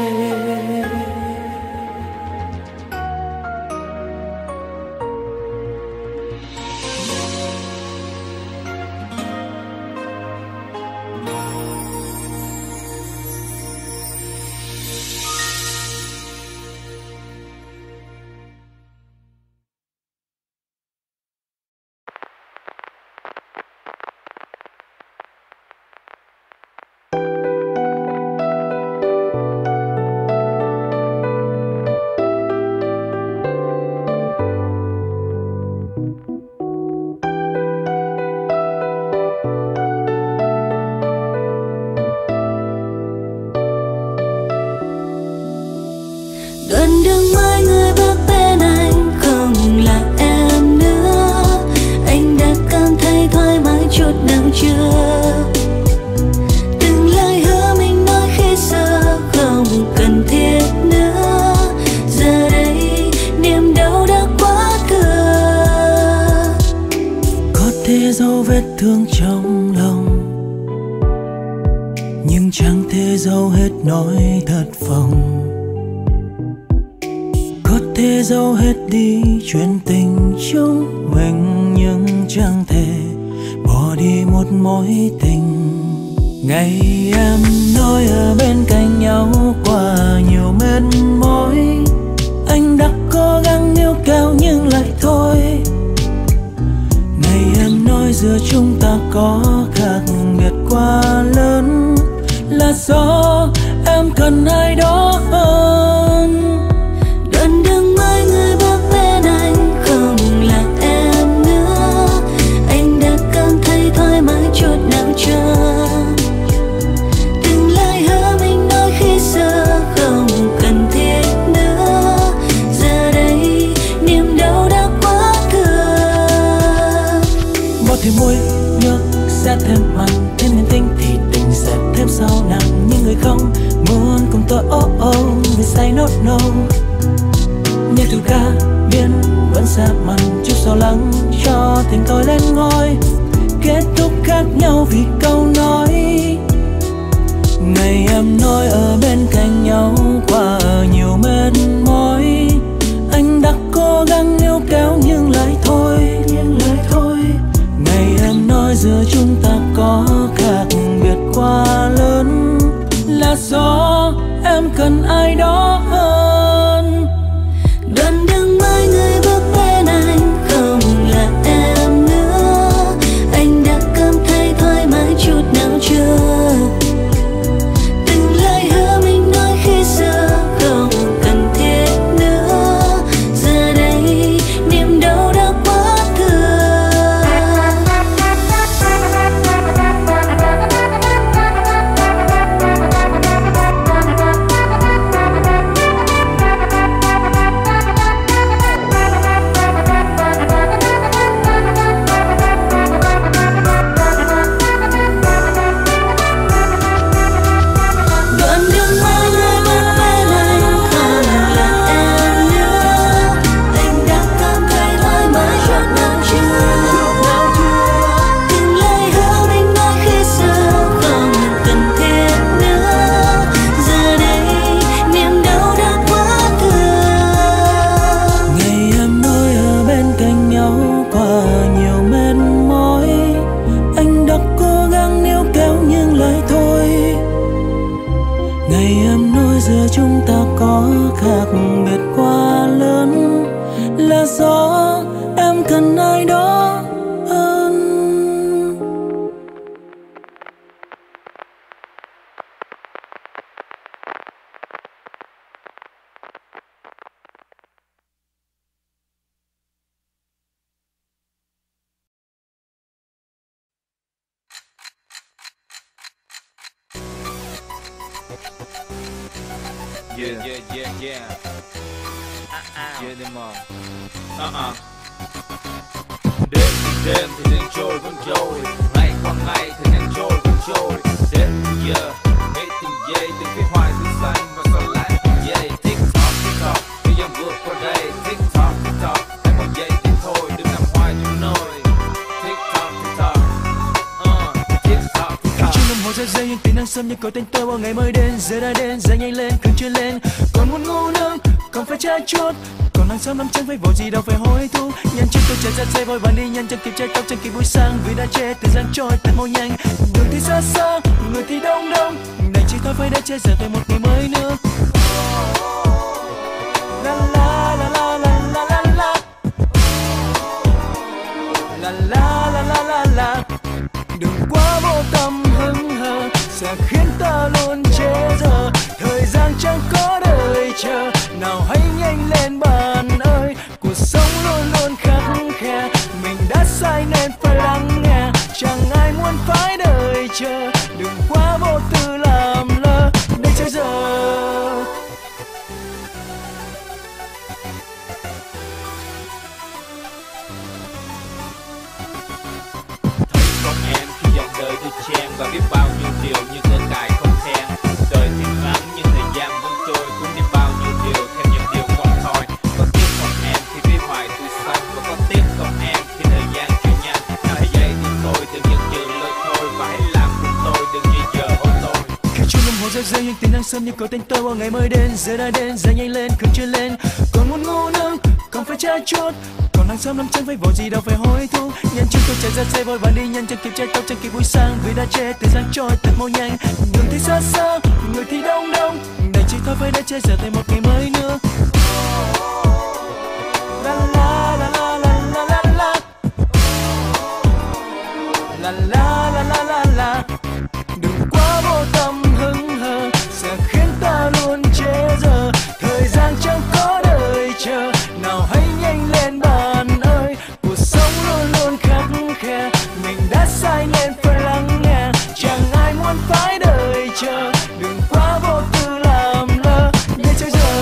Speaker 10: thương trong lòng, nhưng chẳng thể giấu hết nỗi thất vọng. Có thể giấu hết đi chuyện tình chúng mình, nhưng chẳng thể bỏ đi một mối tình. Ngày em nói ở bên cạnh nhau qua nhiều mệt mỏi, anh đã cố gắng níu kéo nhưng lại thôi. Ngày em nói giữa chúng ta có khác biệt quá lớn, là do em cần ai đó hơn.
Speaker 5: Đoạn đường mai người bước bên anh không là em nữa, anh đã cảm thấy thoải mái chút nào chưa? Từng lời hứa mình nói khi xưa không cần thiết nữa, giờ đây niềm đau đã quá cửa.
Speaker 10: Bỏ thêm muối nước sẽ thêm mặn, thêm nhân tình thì tình sẽ thêm sâu nặng. Những người không muốn cùng tôi oh oh vì say nốt no. Như thử ca biến vẫn sẽ mặn, chút sao lắng cho tình tôi lên ngôi. Kết thúc khác nhau vì câu nói. Ngày em nói ở bên cạnh nhau qua nhiều mệt mỏi, anh đã cố gắng níu kéo nhưng lại thôi, nhưng lại thôi. Ngày em nói giữa chúng ta có
Speaker 2: cần ai đó hơn.
Speaker 5: Đoạn đường mai người bước bên anh không là em nữa, anh đã cảm thấy thoải mái chút nào chưa? Từng lời hứa mình nói khi xưa không cần thiết nữa, giờ đây niềm đau đã quá thừa. Đoạn đường mai người bước bên anh không là em nữa, anh đã cảm thấy thoải mái chút nào chưa? Từng lời hứa mình nói khi xưa không cần thiết nữa, giờ đây niềm đau đã quá thừa.
Speaker 2: Ngày em nói ở bên cạnh nhau qua nhiều mệt mỏi, anh đã cố gắng níu kéo những lời thôi. Ngày em nói giữa chúng ta có khác biệt quá lớn, là do em cần ai đó hơn.
Speaker 12: Yeah, yeah, yeah, yeah. Uh-uh. Yeah, đêm mờ. Uh-uh. Đêm thì đêm thì đang trôi vẫn trôi, ngày qua ngày thì đang trôi vẫn trôi. Đêm thì giờ, ngày từng giây từng cái hoài thứ xanh và sau lại từng giây. Tick tock, tick tock, thời gian vượt qua đây. Tick tock, tick tock, em một giây thì thôi, đừng nằm hoài trong nồi. Tick tock, tick tock, uh, tick tock, tick tock.
Speaker 10: Chung đồng hồ rơi rơi những tiếng đang xâm như có tên tôi vào ngày mới đến. Giờ đã đến, giờ nhanh lên, khẩn chưa lên. Còn muốn ngu nương, còn phải trái chuốt. Còn hàng xóm lắm chẳng phải vội gì đâu phải hối thúc. Nhanh chân tôi chạy ra xe vội vàng đi nhanh chân kịp trái tóc chân kịp buổi sáng vì đã trễ thời gian trôi thật mau nhanh. Đường thì xa xa, người thì đông đông, đành chỉ thôi phải đã trễ giờ thêm một ngày mới nữa. La la la la la la la la la la la la la la. Đừng quá vô tâm hững hờ sẽ khiến ta luôn trễ giờ. Thời gian chẳng có đợi chờ, nào hãy nhanh lên bạn ơi. Cuộc sống luôn luôn khắc khe, mình đã sai nên phải lắng nghe. Chẳng ai muốn phải đợi chờ, đừng quá vô tư làm lơ để chơi giờ.
Speaker 12: Thấy con em khi dòng đời đi chen và biết bao nhiêu điều như cơ cài không khen. Đời thì ngắn nhưng thời gian vẫn trôi, cũng đi bao nhiêu điều theo những điều còn thôi. Có tiếc không em khi biết hoài tươi xanh, và có tiếc không em khi thời gian trôi nhanh. Hãy giây thì thôi, đừng dừng dừng lời thôi, và hãy làm cùng tôi, đừng như giờ hối tôi.
Speaker 10: Khi chuông đồng hồ rơi rơi những tiếng đang sớm như có tên tôi vào ngày mới đến. Giờ đã đến, giờ nhanh lên, khẩn chưa lên. Còn muốn ngu nương, còn phải trái chuốt. Còn hàng xóm lắm chẳng phải vội gì đâu phải hối thúc. Nhanh chân tôi chạy ra xe vội vàng đi nhanh chân kịp trái tóc chân kịp buổi sáng vì đã trễ thời gian trôi thật mau nhanh. Đường thì xa xa, người thì đông đông, đành chỉ thôi phải đã trễ giờ thêm một ngày mới nữa. La la la la la la la la la la la la la la. Đừng quá vô tâm hững hờ sẽ khiến ta luôn trễ giờ. Thời gian chẳng có đợi chờ, nào hãy nhanh lên bạn ơi. Cuộc sống luôn luôn khắc khe, mình đã sai nên phải lắng nghe. Chẳng ai muốn phải đợi chờ, đừng quá vô tư làm lơ để chơi giờ.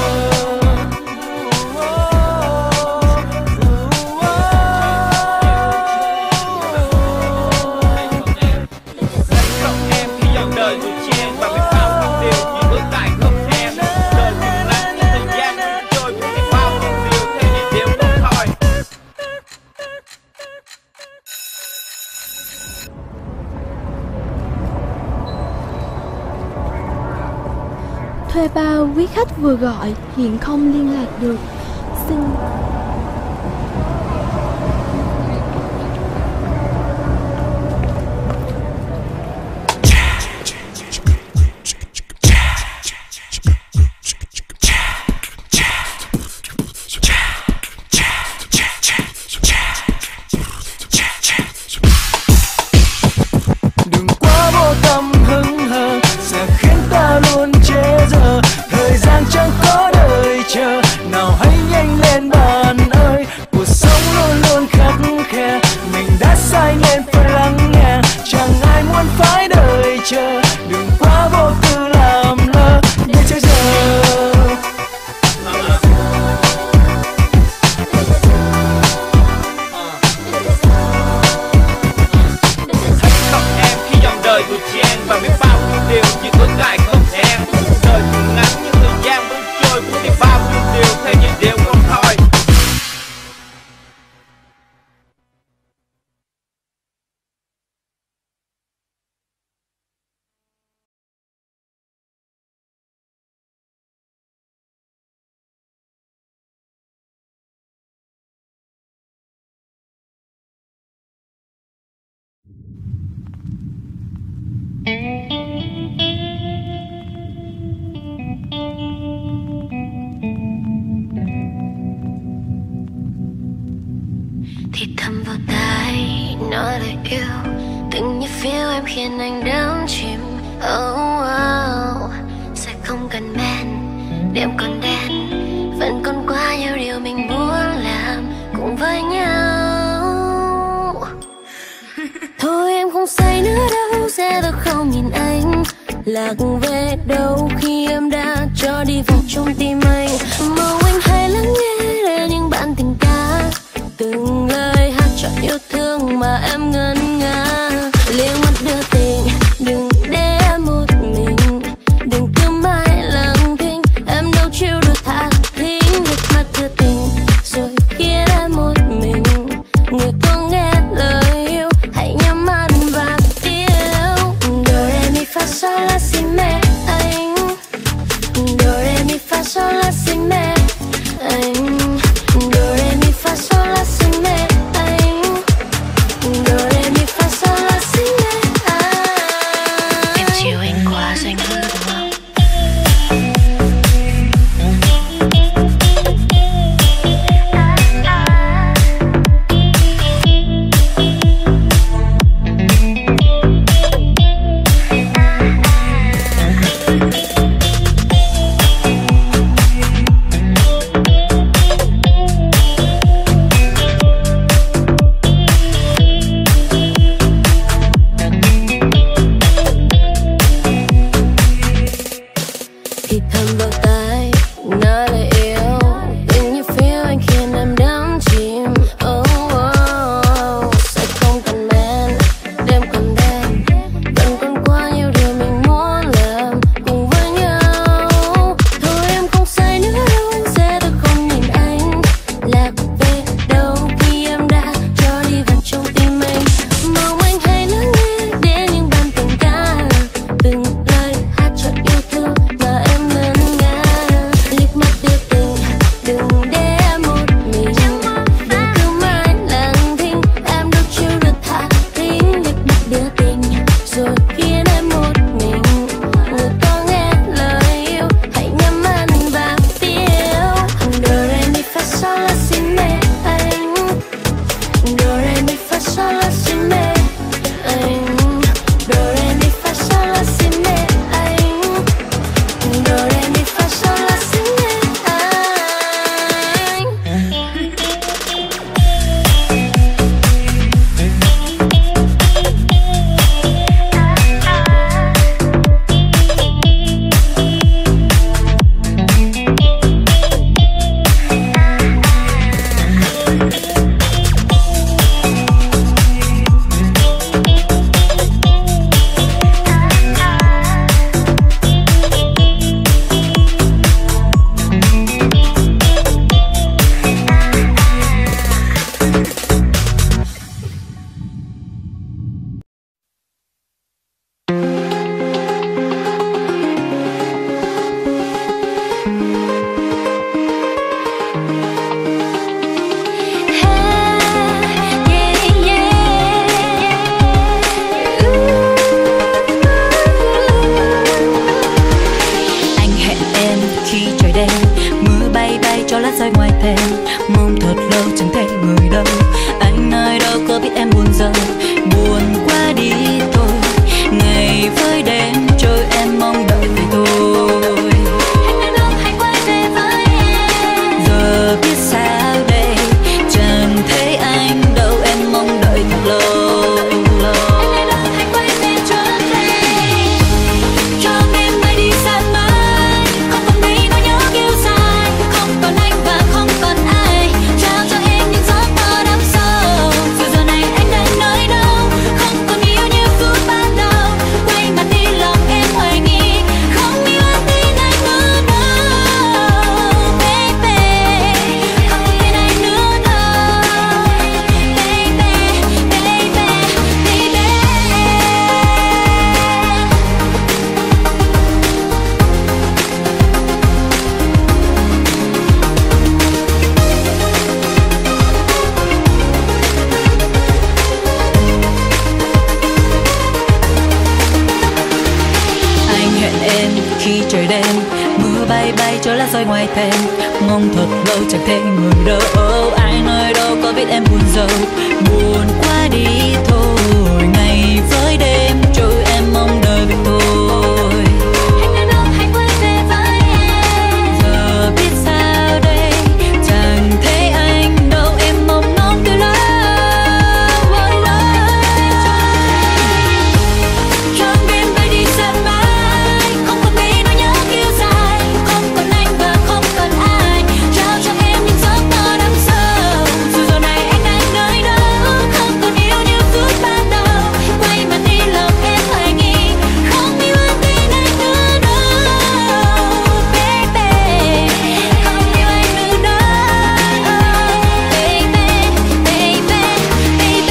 Speaker 13: Thuê bao quý khách vừa gọi hiện không liên lạc được. Xin
Speaker 3: nói lời yêu. Từng nhịp feel em khiến anh đắm chìm. Oh, oh. Sẽ không cần men, đêm còn đen, vẫn còn quá nhiều điều mình muốn làm cùng với nhau. Thôi em không say nữa đâu, sẽ được không nhìn anh lạc về đâu khi em đã cho đi vào trong tim anh. Mong anh hãy lắng nghe để những bản tình ca, từng lời hát cho yêu thương mà em ngân nga. Liếc mắt đưa tình, đừng để em một mình, đừng cứ mãi lặng thinh, em đâu chịu được thả thính. Liếc mắt đưa tình rồi khiến em một mình, người có nghe lời yêu hãy nhắm mắt và yêu. Do re mi fa sol la si mẹ anh, do re mi fa sol la si mẹ anh, do re mi fa sol la si mẹ anh, do re mi fa sol la si mẹ anh. Em chiều anh quá rồi anh hư đúng không? Thì thầm vào tai nói lời yêu, từng nhịp feel anh khiến em đắm chìm. Oh, oh. Sẽ không cần men, đêm còn đen, vẫn còn quá nhiều điều mình muốn làm cùng với nhau. Thôi em không say nữa đâu, anh sẽ được không nhìn anh lạc về đâu khi em đã cho đi vào trong tim anh. Mong anh hãy lắng nghe để những bản tình ca, từng lời hát cho yêu thương mà em ngân nga. Liếc mắt đưa tình, đừng để em một mình, đừng cứ mãi lặng thinh, em đâu chịu được thả thính. Liếc mắt đưa tình rồi khiến em một mình, người có nghe lời yêu hãy nhắm mắt và yêu. Do re mi fa sol la si mẹ anh, do re mi fa sol la si mẹ anh, do re mi fa sol la si mẹ anh, do re mi fa sol la si mẹ anh.
Speaker 14: Anh hẹn em khi trời đen, mưa bay bay cho lá rơi ngoài thềm, mong thật lâu chẳng thấy người đâu. Anh nơi đâu có biết em buồn giờ, buồn quá đi thôi. Ngày với đêm trôi em mong đợi về thôi. Hẹn em đâu hãy quay về với em. Giờ biết sao đây, chẳng thấy anh đâu, em mong đợi thật lâu. Hẹn em đâu hãy quay về trở về, cho em bay đi xa mãi, không còn mấy nỗi nhớ kêu dài, không còn anh và không còn cho lá rơi ngoài thềm. Mong thật lâu chẳng thấy người đâu, ai nơi đâu có biết em buồn rồi. Buồn quá đi thôi, ngày với đêm trôi em mong đời vậy thôi. Anh nơi đâu hãy quay về với em, giờ biết sao đây, chẳng thấy anh đâu, em mong ngóng từ lâu. Cho đêm bay đi xa mãi, không còn nghĩ nỗi nhớ kéo dài, không còn anh và không còn ai, trao cho em những giấc mơ đắm sâu. Dù giờ này anh đang nơi đâu, không còn yêu như phút ban đầu, quay mặt đi lòng em hoài nghi, không yêu anh tin anh nữa đâu, baby, không yêu anh nữa đâu, baby, baby, baby.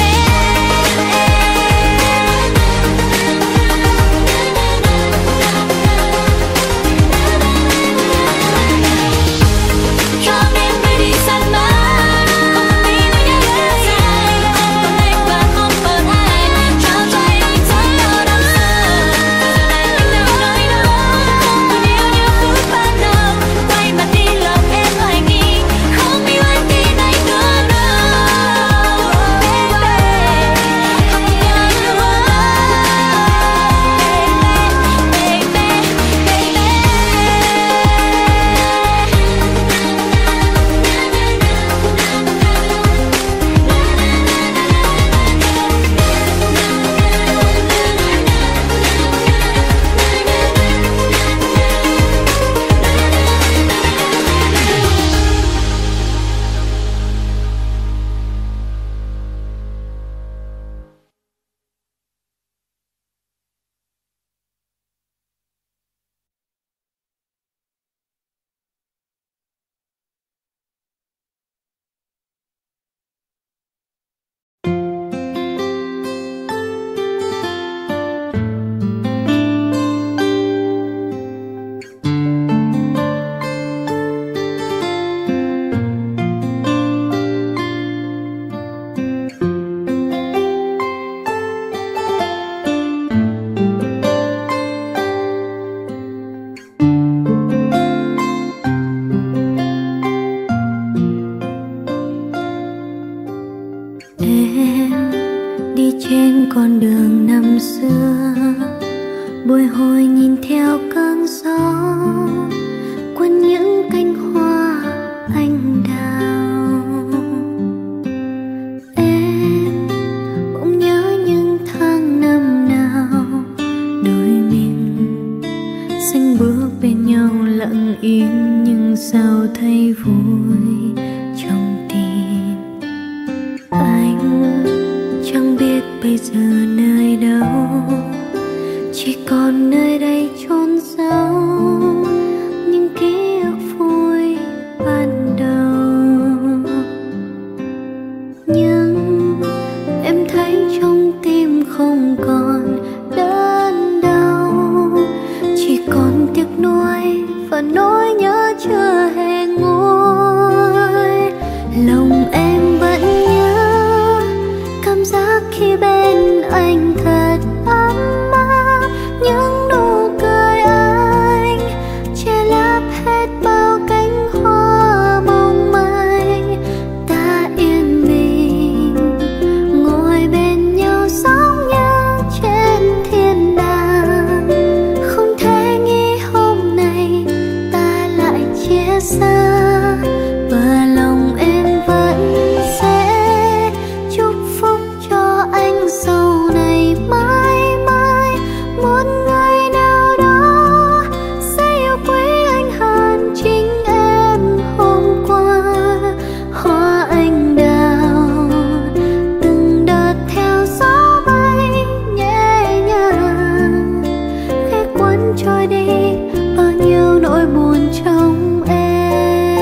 Speaker 14: Cho đêm bay đi xa mãi, không còn nghĩ nỗi nhớ kéo dài, không còn anh và không còn ai, trao cho em những giấc mơ đắm sâu. Giờ này anh đang nơi đâu, không còn yêu như phút ban đầu, quay mặt đi lòng em hoài nghi, không yêu anh tin anh nữa đâu, baby, không yêu anh nữa, baby, baby, baby.
Speaker 5: Em đi trên con đường năm xưa, bồi hồi nhìn theo cơn gió, quên những cánh hoa anh đào. Em bỗng nhớ những tháng năm nào đôi mình xanh bước bên nhau lặng im, nhưng sao thấy vui trong tim. Anh chẳng biết bây giờ nơi đâu, chỉ còn nơi đây chôn giấu những ký ức vui ban đầu. Nhưng em thấy trong tim không còn đớn đau, chỉ còn tiếc nuối và nỗi nhớ chưa hề nguôi. Lòng em vẫn nhớ cảm giác khi bên anh thật ấm áp, những nụ cười anh che lấp hết bao cánh hoa mong manh. Ta yên bình ngồi bên nhau giống như trên thiên đàng, không thể nghĩ hôm nay ta lại chia xa. Và lòng em vẫn sẽ chúc phúc cho anh sau này mãi mãi, một ngày nào đó sẽ yêu quý anh hơn chính em hôm qua. Hoa anh đào từng đợt theo gió bay nhẹ nhàng, khẽ cuốn trôi đi bao nhiêu nỗi buồn trong em.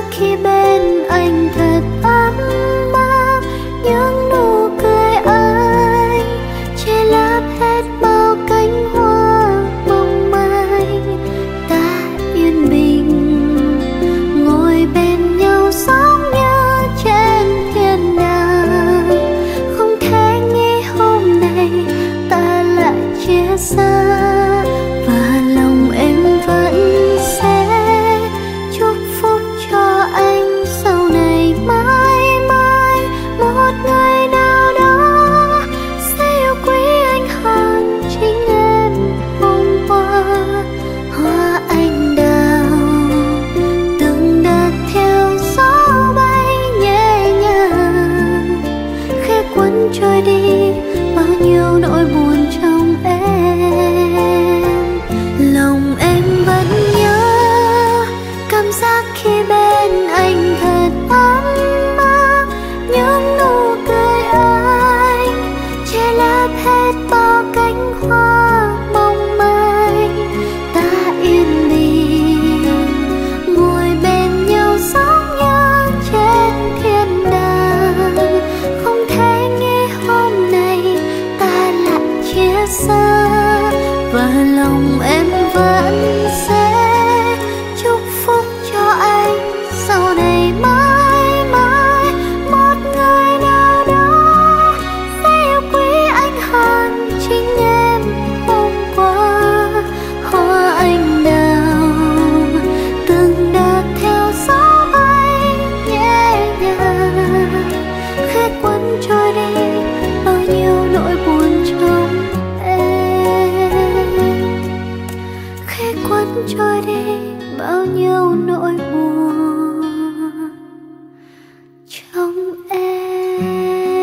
Speaker 5: giác khi bên anh thật ấm áp, những nụ cười anh che lấp hết bao cánh hoa mong manh. Ta yên bình ngồi bên nhau sống như trên thiên đàng, không thể nghĩ hôm nay ta lại chia xa. Và lòng em vẫn sẽ chúc phúc cho anh sau này mãi mãi, một người nào đó sẽ yêu quý anh hơn chính em hôm qua. Hoa anh đào từng đợt theo gió bay nhẹ nhàng, khẽ cuốn trôi đi bao nhiêu nỗi buồn trong em. Lòng em vẫn nhớ cảm giác khi bên anh thật ấm áp, những nụ cười anh che lấp hết bao cánh hoa mong manh. Ta yên bình ngồi bên nhau sống như trên thiên đàng, không thể nghĩ hôm nay ta lại chia xa. Và lòng em vẫn sẽ chúc phúc cho anh sau này mãi mãi, một người nào đó sẽ yêu quý anh hơn chính em hôm qua. Hoa anh đào từng đợt theo gió bay nhẹ nhàng, khẽ cuốn trôi đi bao nhiêu nỗi buồn trong khẽ cuốn trôi đi bao nhiêu nỗi buồn trong em.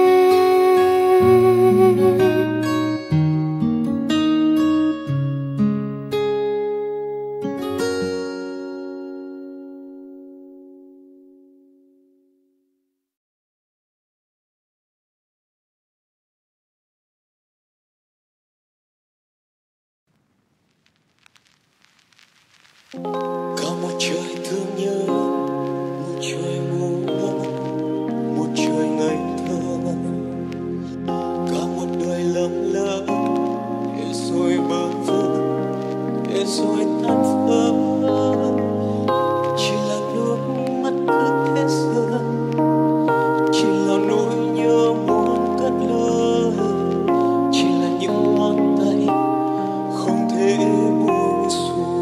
Speaker 10: Có một trời thương nhớ, một trời ngu ngốc, một trời ngây thơ, cả một đời lầm lỡ, để rồi bơ vơ, để rồi tan vỡ. Chỉ là nước mắt cứ thế rơi, chỉ là nỗi nhớ muốn cất lời, chỉ là những ngón tay không thể buông xuôi.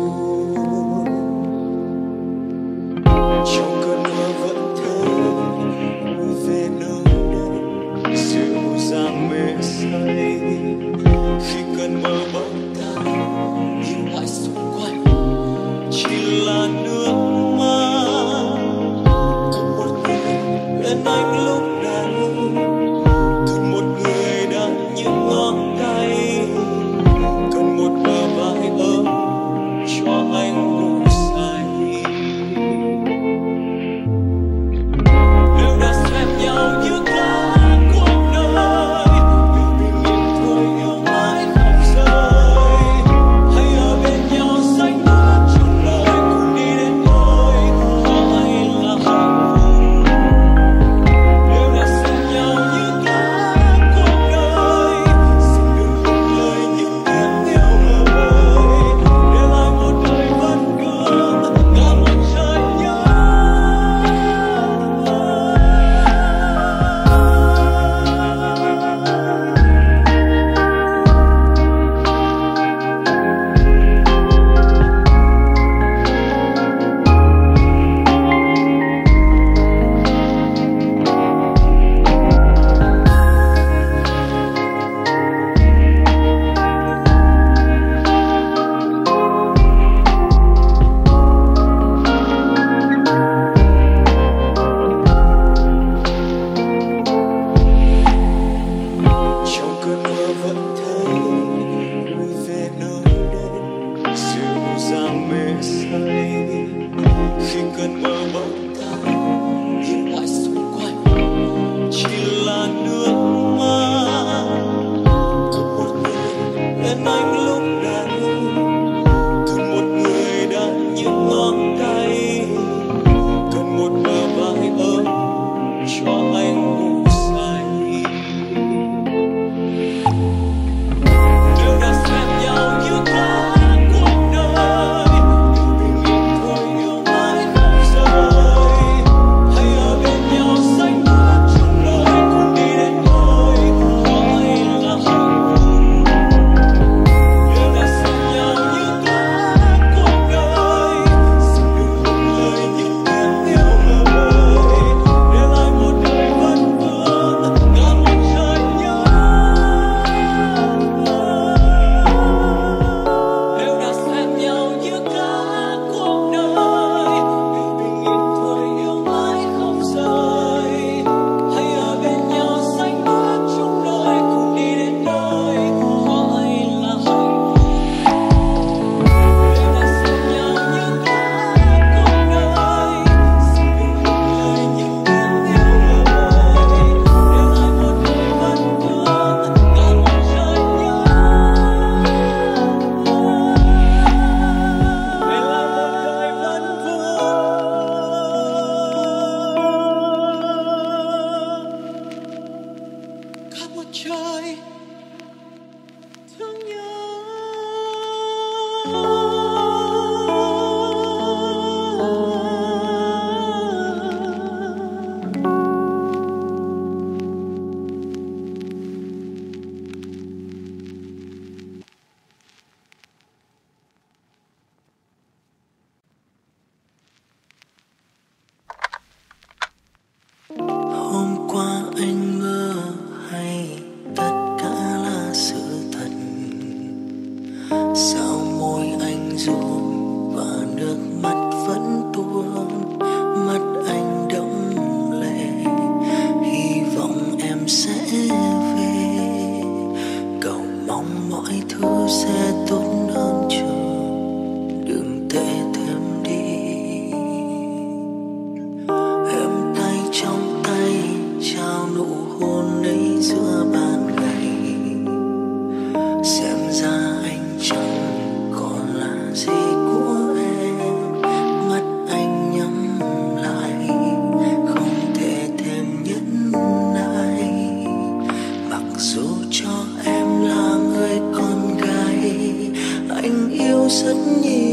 Speaker 10: Trong cơn mơ vẫn thấy vui về nơi đây, dịu dàng mê say. Khi cơn mơ bỗng tan, nhìn lại xung quanh chỉ là nước mắt. Cần một người bên anh lúc này, cần một người đang những ngón tay, cần một bờ vai ấm cho anh ngủ say. Nếu đã xem nhau như cả cuộc đời, điều bình yên thôi yêu mãi không rời. Hãy ở bên nhau xanh mướt trong đời, cùng đi đến nơi có ai là hạnh phúc. Nếu đã xem nhau như cả cuộc đời, xin đừng buông lời những tiếng yêu vời, để lại một đời vẫn vương cả một trời nhớ. Trong cơn mơ vẫn thấy vui về nơi đây, dịu dàng mê say. Khi cơn mơ bỗng tan, nhìn lại xung quanh chỉ là nước mắt. Cần một người bên anh lúc này, cần một người đang những ngón tay, cần một rất nhiều.